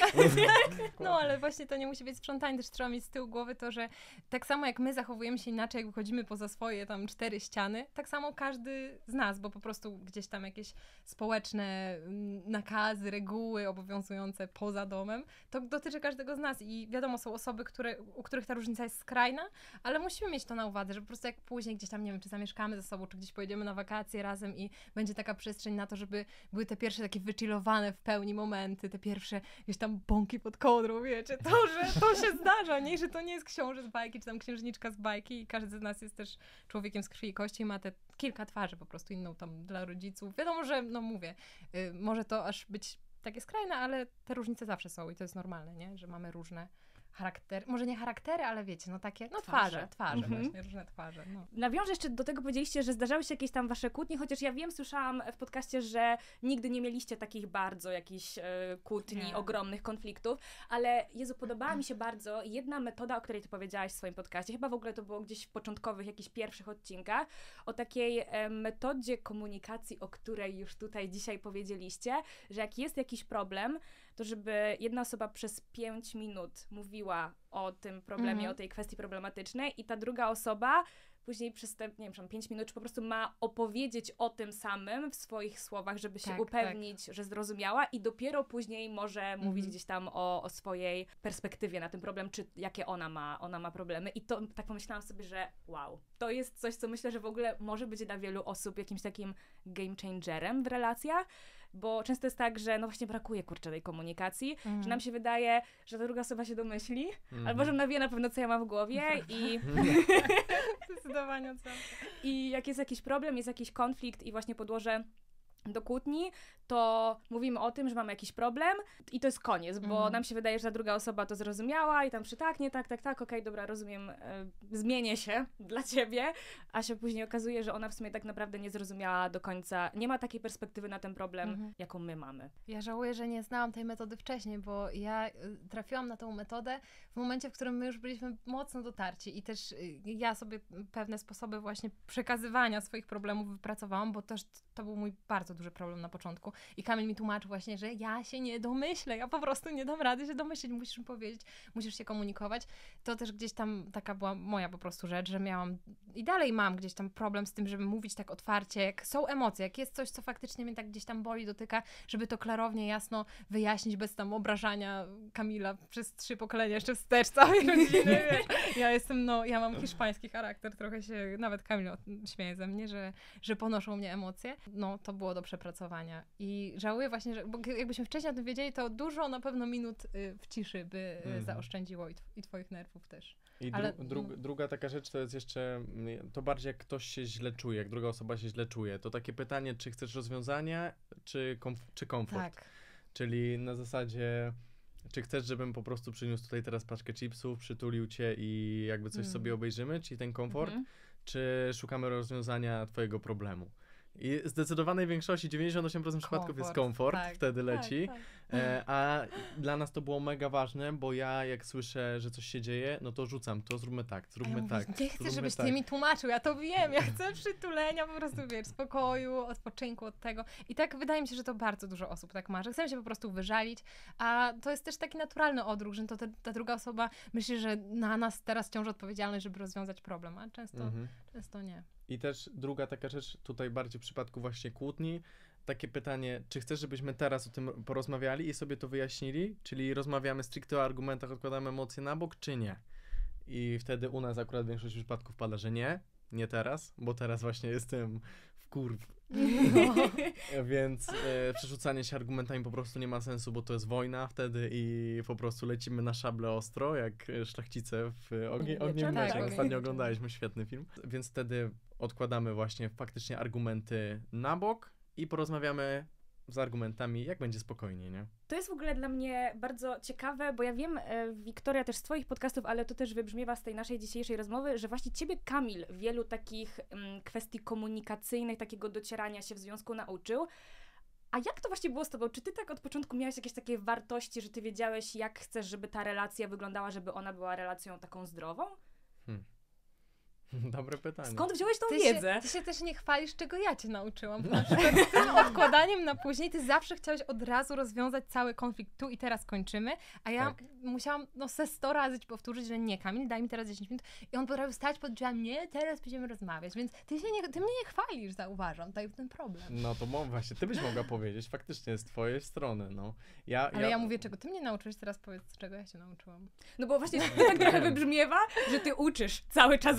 No, ale właśnie to nie musi być sprzątanie, też trzeba mieć z tyłu głowy to, że tak samo jak my zachowujemy się inaczej, jak wychodzimy poza swoje tam cztery ściany, tak samo każdy z nas, bo po prostu gdzieś tam jakieś społeczne nakazy, reguły obowiązujące poza domem, to dotyczy każdego z nas i wiadomo, są osoby, które, u których ta różnica jest skrajna, ale musimy mieć to na uwadze, że po prostu jak później gdzieś tam, nie wiem, czy zamieszkamy ze sobą, czy gdzieś pojedziemy na wakacje razem i będzie taka przestrzeń na to, żeby były te pierwsze takie wychillowane w pełni momenty, te pierwsze gdzieś tam bąki pod kołdrą, wiecie, to, że to się zdarza, nie, że to nie jest książę z bajki, czy tam księżniczka z bajki i każdy z nas jest też człowiekiem z krwi i kości i ma te kilka twarzy, po prostu inną tam dla rodziców. Wiadomo, że, no mówię, y, może to aż być takie skrajne, ale te różnice zawsze są i to jest normalne, nie, że mamy różne charakter, może nie charaktery, ale wiecie, no takie, no Twarze. twarze, twarze Mhm. właśnie, różne twarze, no. Nawiążę jeszcze do tego, powiedzieliście, że zdarzały się jakieś tam wasze kłótnie, chociaż ja wiem, słyszałam w podcaście, że nigdy nie mieliście takich bardzo jakichś e, kłótni, Nie. ogromnych konfliktów, ale Jezu, podobała mi się bardzo jedna metoda, o której ty powiedziałaś w swoim podcaście, chyba w ogóle to było gdzieś w początkowych, jakichś pierwszych odcinkach, o takiej e, metodzie komunikacji, o której już tutaj dzisiaj powiedzieliście, że jak jest jakiś problem, to żeby jedna osoba przez pięć minut mówiła o tym problemie, Mhm. o tej kwestii problematycznej i ta druga osoba później przez te, nie wiem, tam pięć minut, czy po prostu ma opowiedzieć o tym samym w swoich słowach, żeby się Tak, upewnić, że zrozumiała i dopiero później może mówić Mhm. gdzieś tam o, o swojej perspektywie na ten problem, czy jakie ona ma, ona ma problemy. I to tak pomyślałam sobie, że wow, to jest coś, co myślę, że w ogóle może być dla wielu osób jakimś takim game changerem w relacjach, bo często jest tak, że no właśnie brakuje, kurczę, tej komunikacji, Mhm. że nam się wydaje, że ta druga osoba się domyśli, Mhm. albo że ona wie na pewno, co ja mam w głowie i... Zdecydowanie odwrotnie. I jak jest jakiś problem, jest jakiś konflikt i właśnie podłoże do kłótni, to mówimy o tym, że mamy jakiś problem i to jest koniec, bo Mhm. nam się wydaje, że ta druga osoba to zrozumiała i tam przytaknie, tak, tak, tak, okej, dobra, rozumiem, e, zmienię się dla ciebie, a się później okazuje, że ona w sumie tak naprawdę nie zrozumiała do końca, nie ma takiej perspektywy na ten problem, Mhm. jaką my mamy. Ja żałuję, że nie znałam tej metody wcześniej, bo ja y, trafiłam na tą metodę w momencie, w którym my już byliśmy mocno dotarci i też y, ja sobie pewne sposoby właśnie przekazywania swoich problemów wypracowałam, bo też to był mój bardzo duży problem na początku i Kamil mi tłumaczył właśnie, że ja się nie domyślę, ja po prostu nie dam rady się domyśleć, musisz mi powiedzieć, musisz się komunikować. To też gdzieś tam taka była moja po prostu rzecz, że miałam i dalej mam gdzieś tam problem z tym, żeby mówić tak otwarcie, jak są emocje, jak jest coś, co faktycznie mnie tak gdzieś tam boli, dotyka, żeby to klarownie, jasno wyjaśnić, bez tam obrażania Kamila przez trzy pokolenia jeszcze wstecz całej rodziny, wiesz. Ja jestem, no, ja mam hiszpański charakter, trochę się, nawet Kamil o tym śmieje ze mnie, że, że ponoszą mnie emocje. No, to było do przepracowania i żałuję właśnie, że, bo jakbyśmy wcześniej o tym wiedzieli, to dużo na pewno minut y, w ciszy by y, Mhm. zaoszczędziło i, tw- i twoich nerwów też. I dru- Ale- dru- druga taka rzecz to jest jeszcze, mm, to bardziej jak ktoś się źle czuje, jak druga osoba się źle czuje, to takie pytanie, czy chcesz rozwiązania, czy, komf- czy komfort. Tak. Czyli na zasadzie, czy chcesz, żebym po prostu przyniósł tutaj teraz paczkę chipsów, przytulił cię i jakby coś Mm. sobie obejrzymy, czyli ten komfort, Mhm. czy szukamy rozwiązania twojego problemu. I w zdecydowanej większości, dziewięćdziesiąt osiem procent przypadków jest komfort, tak, wtedy leci. Tak, tak. E, a dla nas to było mega ważne, bo ja jak słyszę, że coś się dzieje, no to rzucam, to zróbmy tak, A zróbmy ja mówię, tak. nie chcę, zróbmy żebyś tak. ty mi tłumaczył, ja to wiem, ja chcę przytulenia, po prostu wiesz, spokoju, odpoczynku od tego. I tak wydaje mi się, że to bardzo dużo osób tak ma, że chcemy się po prostu wyżalić, a to jest też taki naturalny odruch, że to ta, ta druga osoba myśli, że na nas teraz ciąży odpowiedzialność, żeby rozwiązać problem, a często, Mhm. często nie. I też druga taka rzecz, tutaj bardziej w przypadku właśnie kłótni, takie pytanie, czy chcesz, żebyśmy teraz o tym porozmawiali i sobie to wyjaśnili? Czyli rozmawiamy stricte o argumentach, odkładamy emocje na bok, czy nie? I wtedy u nas akurat większość przypadków pada, że nie, nie teraz, bo teraz właśnie jestem w kurw. No. Więc e, przerzucanie się argumentami po prostu nie ma sensu, bo to jest wojna wtedy i po prostu lecimy na szable ostro, jak szlachcice w Ogniem Mieczem, Ogniem tak, Mieczem. Ogniem Ostatnio Mieczem. oglądaliśmy świetny film. Więc wtedy odkładamy właśnie faktycznie argumenty na bok i porozmawiamy z argumentami, jak będzie spokojniej, nie? To jest w ogóle dla mnie bardzo ciekawe, bo ja wiem, e, Wiktoria, też z twoich podcastów, ale to też wybrzmiewa z tej naszej dzisiejszej rozmowy, że właśnie ciebie Kamil wielu takich mm, kwestii komunikacyjnych, takiego docierania się w związku nauczył. A jak to właśnie było z tobą? Czy ty tak od początku miałeś jakieś takie wartości, że ty wiedziałeś, jak chcesz, żeby ta relacja wyglądała, żeby ona była relacją taką zdrową? Dobre pytanie. Skąd wziąłeś tą Ty wiedzę? się, ty się też nie chwalisz, czego ja cię nauczyłam. Bo na przykład z tym odkładaniem na później, ty zawsze chciałeś od razu rozwiązać cały konflikt tu i teraz kończymy, a ja Tak. musiałam no se sto razy ci powtórzyć, że nie, Kamil, daj mi teraz dziesięć minut i on potrafił stać pod drzwiami, nie, teraz będziemy rozmawiać, więc ty, się nie, ty mnie nie chwalisz, zauważam, to jest ten problem. No to mo- właśnie, ty byś mogła powiedzieć, faktycznie z twojej strony, no. Ja, Ale ja mówię, czego ty mnie nauczyłeś, teraz powiedz, czego ja się nauczyłam. No bo właśnie tak trochę wybrzmiewa, że ty uczysz cały czas Tak, Wiktorię,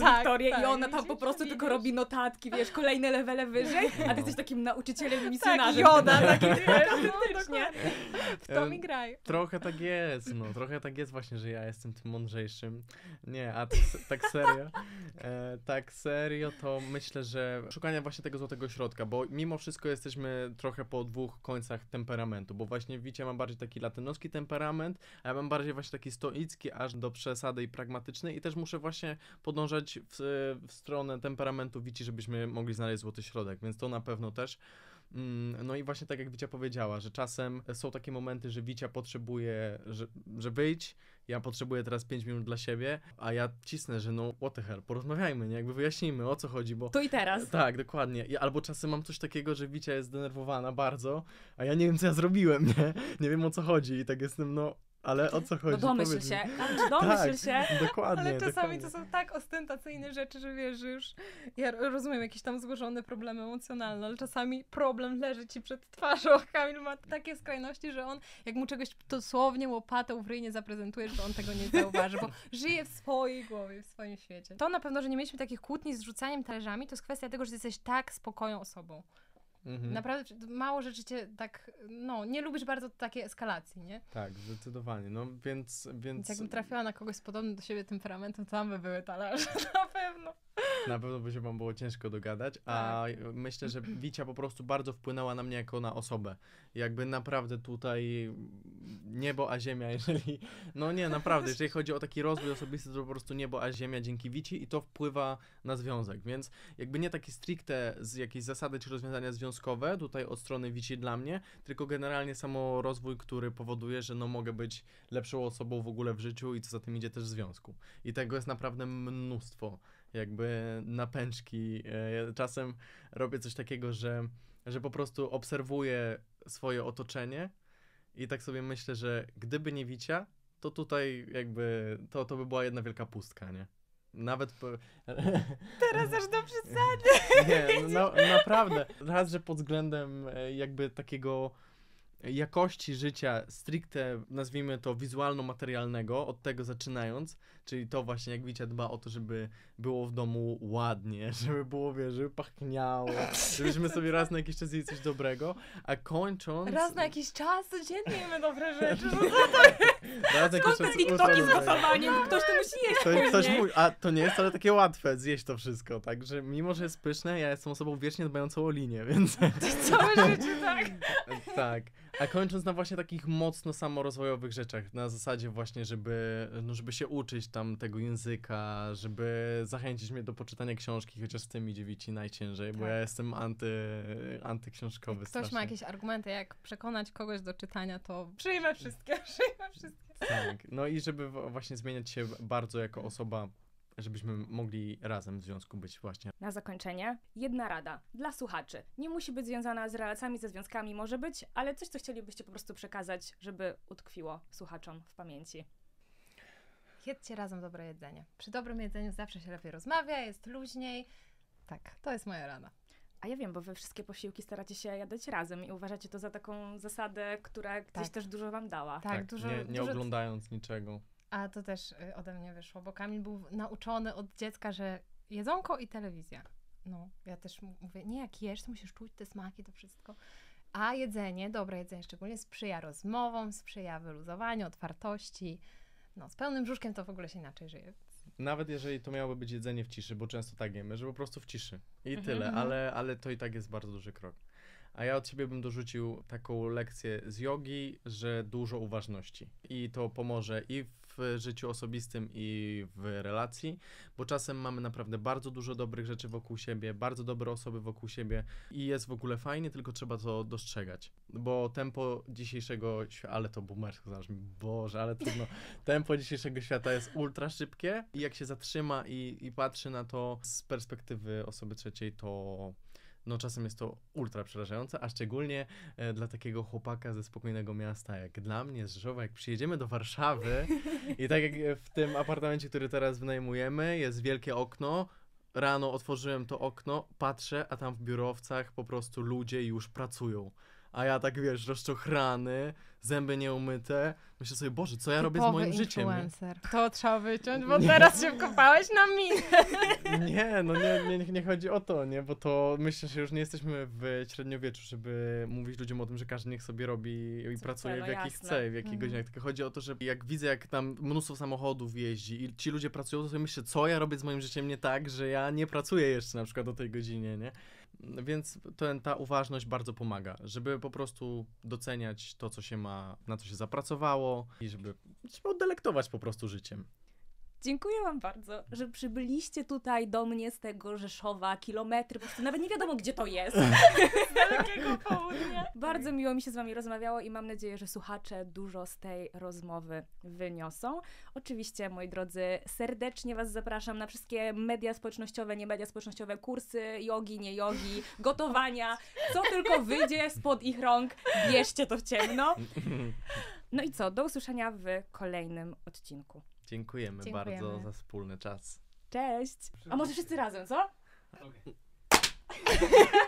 sobie tak, i ona tam widzisz, po prostu widzisz. tylko robi notatki, wiesz, kolejne levele wyżej, a ty No. jesteś takim nauczycielem i Tak, misjonarzem. Joda, taki wiesz, no, Autentycznie. w to mi graj. Trochę tak jest, no, trochę tak jest właśnie, że ja jestem tym mądrzejszym. Nie, a tak, tak serio, e, tak serio to myślę, że szukanie właśnie tego złotego środka, bo mimo wszystko jesteśmy trochę po dwóch końcach temperamentu, bo właśnie Wicia ma bardziej taki latynoski temperament, a ja mam bardziej właśnie taki stoicki, aż do przesady i pragmatyczny i też muszę właśnie podążać w, w stronę temperamentu Wici, żebyśmy mogli znaleźć złoty środek, więc to na pewno też. No i właśnie tak jak Wicia powiedziała, że czasem są takie momenty, że Wicia potrzebuje, że, że wyjdź, ja potrzebuję teraz pięć minut dla siebie, a ja cisnę, że no what the hell, porozmawiajmy, nie? Jakby wyjaśnijmy, o co chodzi, bo... Tu i teraz. Tak, dokładnie. I albo czasem mam coś takiego, że Wicia jest zdenerwowana bardzo, a ja nie wiem, co ja zrobiłem, nie? Nie wiem, o co chodzi i tak jestem, no... Ale o co chodzi? No domyśl Powiedz mi. się, domyśl Tak, się. dokładnie, Ale czasami dokładnie. to są tak ostentacyjne rzeczy, że wiesz, że już ja rozumiem jakieś tam złożone problemy emocjonalne, ale czasami problem leży ci przed twarzą. Kamil ma takie skrajności, że on, jak mu czegoś dosłownie łopatą w ryj nie zaprezentujesz, to on tego nie zauważy, bo żyje w swojej głowie, w swoim świecie. To na pewno, że nie mieliśmy takich kłótni z rzucaniem talerzami, to jest kwestia tego, że ty jesteś tak spokojną osobą. Mhm. Naprawdę mało rzeczy cię tak, no, nie lubisz bardzo takiej eskalacji, nie? Tak, zdecydowanie, no więc... Więc, Więc jakbym trafiła na kogoś z podobnym do siebie temperamentem, to tam by były talerze, na pewno. Na pewno by się wam było ciężko dogadać, a myślę, że Wicia po prostu bardzo wpłynęła na mnie jako na osobę. Jakby naprawdę tutaj niebo a ziemia, jeżeli... No nie, naprawdę, jeżeli chodzi o taki rozwój osobisty, to po prostu niebo a ziemia dzięki Wici i to wpływa na związek, więc jakby nie takie stricte z jakiejś zasady czy rozwiązania związkowe tutaj od strony Wici dla mnie, tylko generalnie samo rozwój, który powoduje, że no mogę być lepszą osobą w ogóle w życiu i co za tym idzie też w związku. I tego jest naprawdę mnóstwo. Jakby napęczki. Ja czasem robię coś takiego, że, że po prostu obserwuję swoje otoczenie i tak sobie myślę, że gdyby nie Wicia, to tutaj jakby to, to by była jedna wielka pustka, nie? Nawet... Po... Teraz aż do przesady. Nie, no, naprawdę. Raz, że pod względem jakby takiego jakości życia stricte, nazwijmy to wizualno-materialnego, od tego zaczynając, czyli to właśnie jak Wicia dba o to, żeby było w domu ładnie, żeby było, wiesz, żeby pachniało, żebyśmy sobie raz na jakiś czas jedli coś dobrego, a kończąc... Raz na jakiś czas, codziennie jemy dobre rzeczy. No raz na jakiś Skąd te czas TikToki z ustalone. gotowaniem? Ktoś to musi jeść To, ktoś później. mówi, a to nie jest wcale takie łatwe zjeść to wszystko, także mimo, że jest pyszne, ja jestem osobą wiecznie dbającą o linię, więc... Całe życie, tak. Tak. A kończąc na właśnie takich mocno samorozwojowych rzeczach, na zasadzie właśnie, żeby, no żeby się uczyć tam tego języka, żeby zachęcić mnie do poczytania książki, chociaż z tym idzie Wici najciężej, bo Tak. ja jestem anty, antyksiążkowy Ktoś strasznie. ma jakieś argumenty, jak przekonać kogoś do czytania, to przyjmę wszystkie, przyjmę wszystkie. Tak, no i żeby w- właśnie zmieniać się bardzo jako osoba, żebyśmy mogli razem w związku być właśnie. Na zakończenie, jedna rada dla słuchaczy. Nie musi być związana z relacjami, ze związkami, może być, ale coś, co chcielibyście po prostu przekazać, żeby utkwiło słuchaczom w pamięci. Jedzcie razem dobre jedzenie. Przy dobrym jedzeniu zawsze się lepiej rozmawia, jest luźniej. Tak, to jest moja rada. A ja wiem, bo wy wszystkie posiłki staracie się jadać razem i uważacie to za taką zasadę, która gdzieś Tak. też dużo wam dała. Tak, dużo, nie, nie dużo... oglądając niczego. A to też y, ode mnie wyszło, bo Kamil był nauczony od dziecka, że jedzonko i telewizja. No, ja też m- mówię, nie jak jesz, to musisz czuć te smaki, to wszystko. A jedzenie, dobre jedzenie szczególnie, sprzyja rozmowom, sprzyja wyluzowaniu, otwartości. No, z pełnym brzuszkiem to w ogóle się inaczej żyje. Nawet jeżeli to miałoby być jedzenie w ciszy, bo często tak jemy, że po prostu w ciszy. I Mhm, tyle, mhm. ale, ale to i tak jest bardzo duży krok. A ja od siebie bym dorzucił taką lekcję z jogi, że dużo uważności. I to pomoże i w życiu osobistym, i w relacji, bo czasem mamy naprawdę bardzo dużo dobrych rzeczy wokół siebie, bardzo dobre osoby wokół siebie i jest w ogóle fajnie, tylko trzeba to dostrzegać. Bo tempo dzisiejszego świata, ale to boomersko, zaraz mi, Boże, ale trudno. Tempo dzisiejszego świata jest ultra szybkie i jak się zatrzyma i, i patrzy na to z perspektywy osoby trzeciej, to no czasem jest to ultra przerażające, a szczególnie e, dla takiego chłopaka ze spokojnego miasta, jak dla mnie z Rzeszowa, jak przyjedziemy do Warszawy i tak jak w tym apartamencie, który teraz wynajmujemy, jest wielkie okno, rano otworzyłem to okno, patrzę, a tam w biurowcach po prostu ludzie już pracują. A ja tak, wiesz, rozczochrany, zęby nieumyte. Myślę sobie, Boże, co ja robię z Typowy moim życiem? Nie? influencer. To trzeba wyciąć, bo teraz się wkopałeś na minę. Nie, no nie, nie, nie chodzi o to, nie, bo to myślę, że już nie jesteśmy w średniowieczu, żeby mówić ludziom o tym, że każdy niech sobie robi i Co pracuje chce, no w jakich jasne. chce, w jakich Mhm. godzinach, tylko chodzi o to, że jak widzę, jak tam mnóstwo samochodów jeździ i ci ludzie pracują, to sobie myślę, co ja robię z moim życiem nie tak, że ja nie pracuję jeszcze na przykład o tej godzinie, nie? Więc ten, ta uważność bardzo pomaga, żeby po prostu doceniać to, co się ma, na co się zapracowało i żeby się oddelektować po prostu życiem. Dziękuję wam bardzo, że przybyliście tutaj do mnie z tego Rzeszowa, kilometry, po prostu nawet nie wiadomo, gdzie to jest. Z dalekiego południa. Bardzo miło mi się z wami rozmawiało i mam nadzieję, że słuchacze dużo z tej rozmowy wyniosą. Oczywiście, moi drodzy, serdecznie was zapraszam na wszystkie media społecznościowe, nie media społecznościowe, kursy jogi, nie jogi, gotowania, co tylko wyjdzie spod ich rąk, bierzcie to w ciemno. No i co, do usłyszenia w kolejnym odcinku. Dziękujemy, Dziękujemy. bardzo za wspólny czas. Cześć! A może wszyscy razem, co? Okay.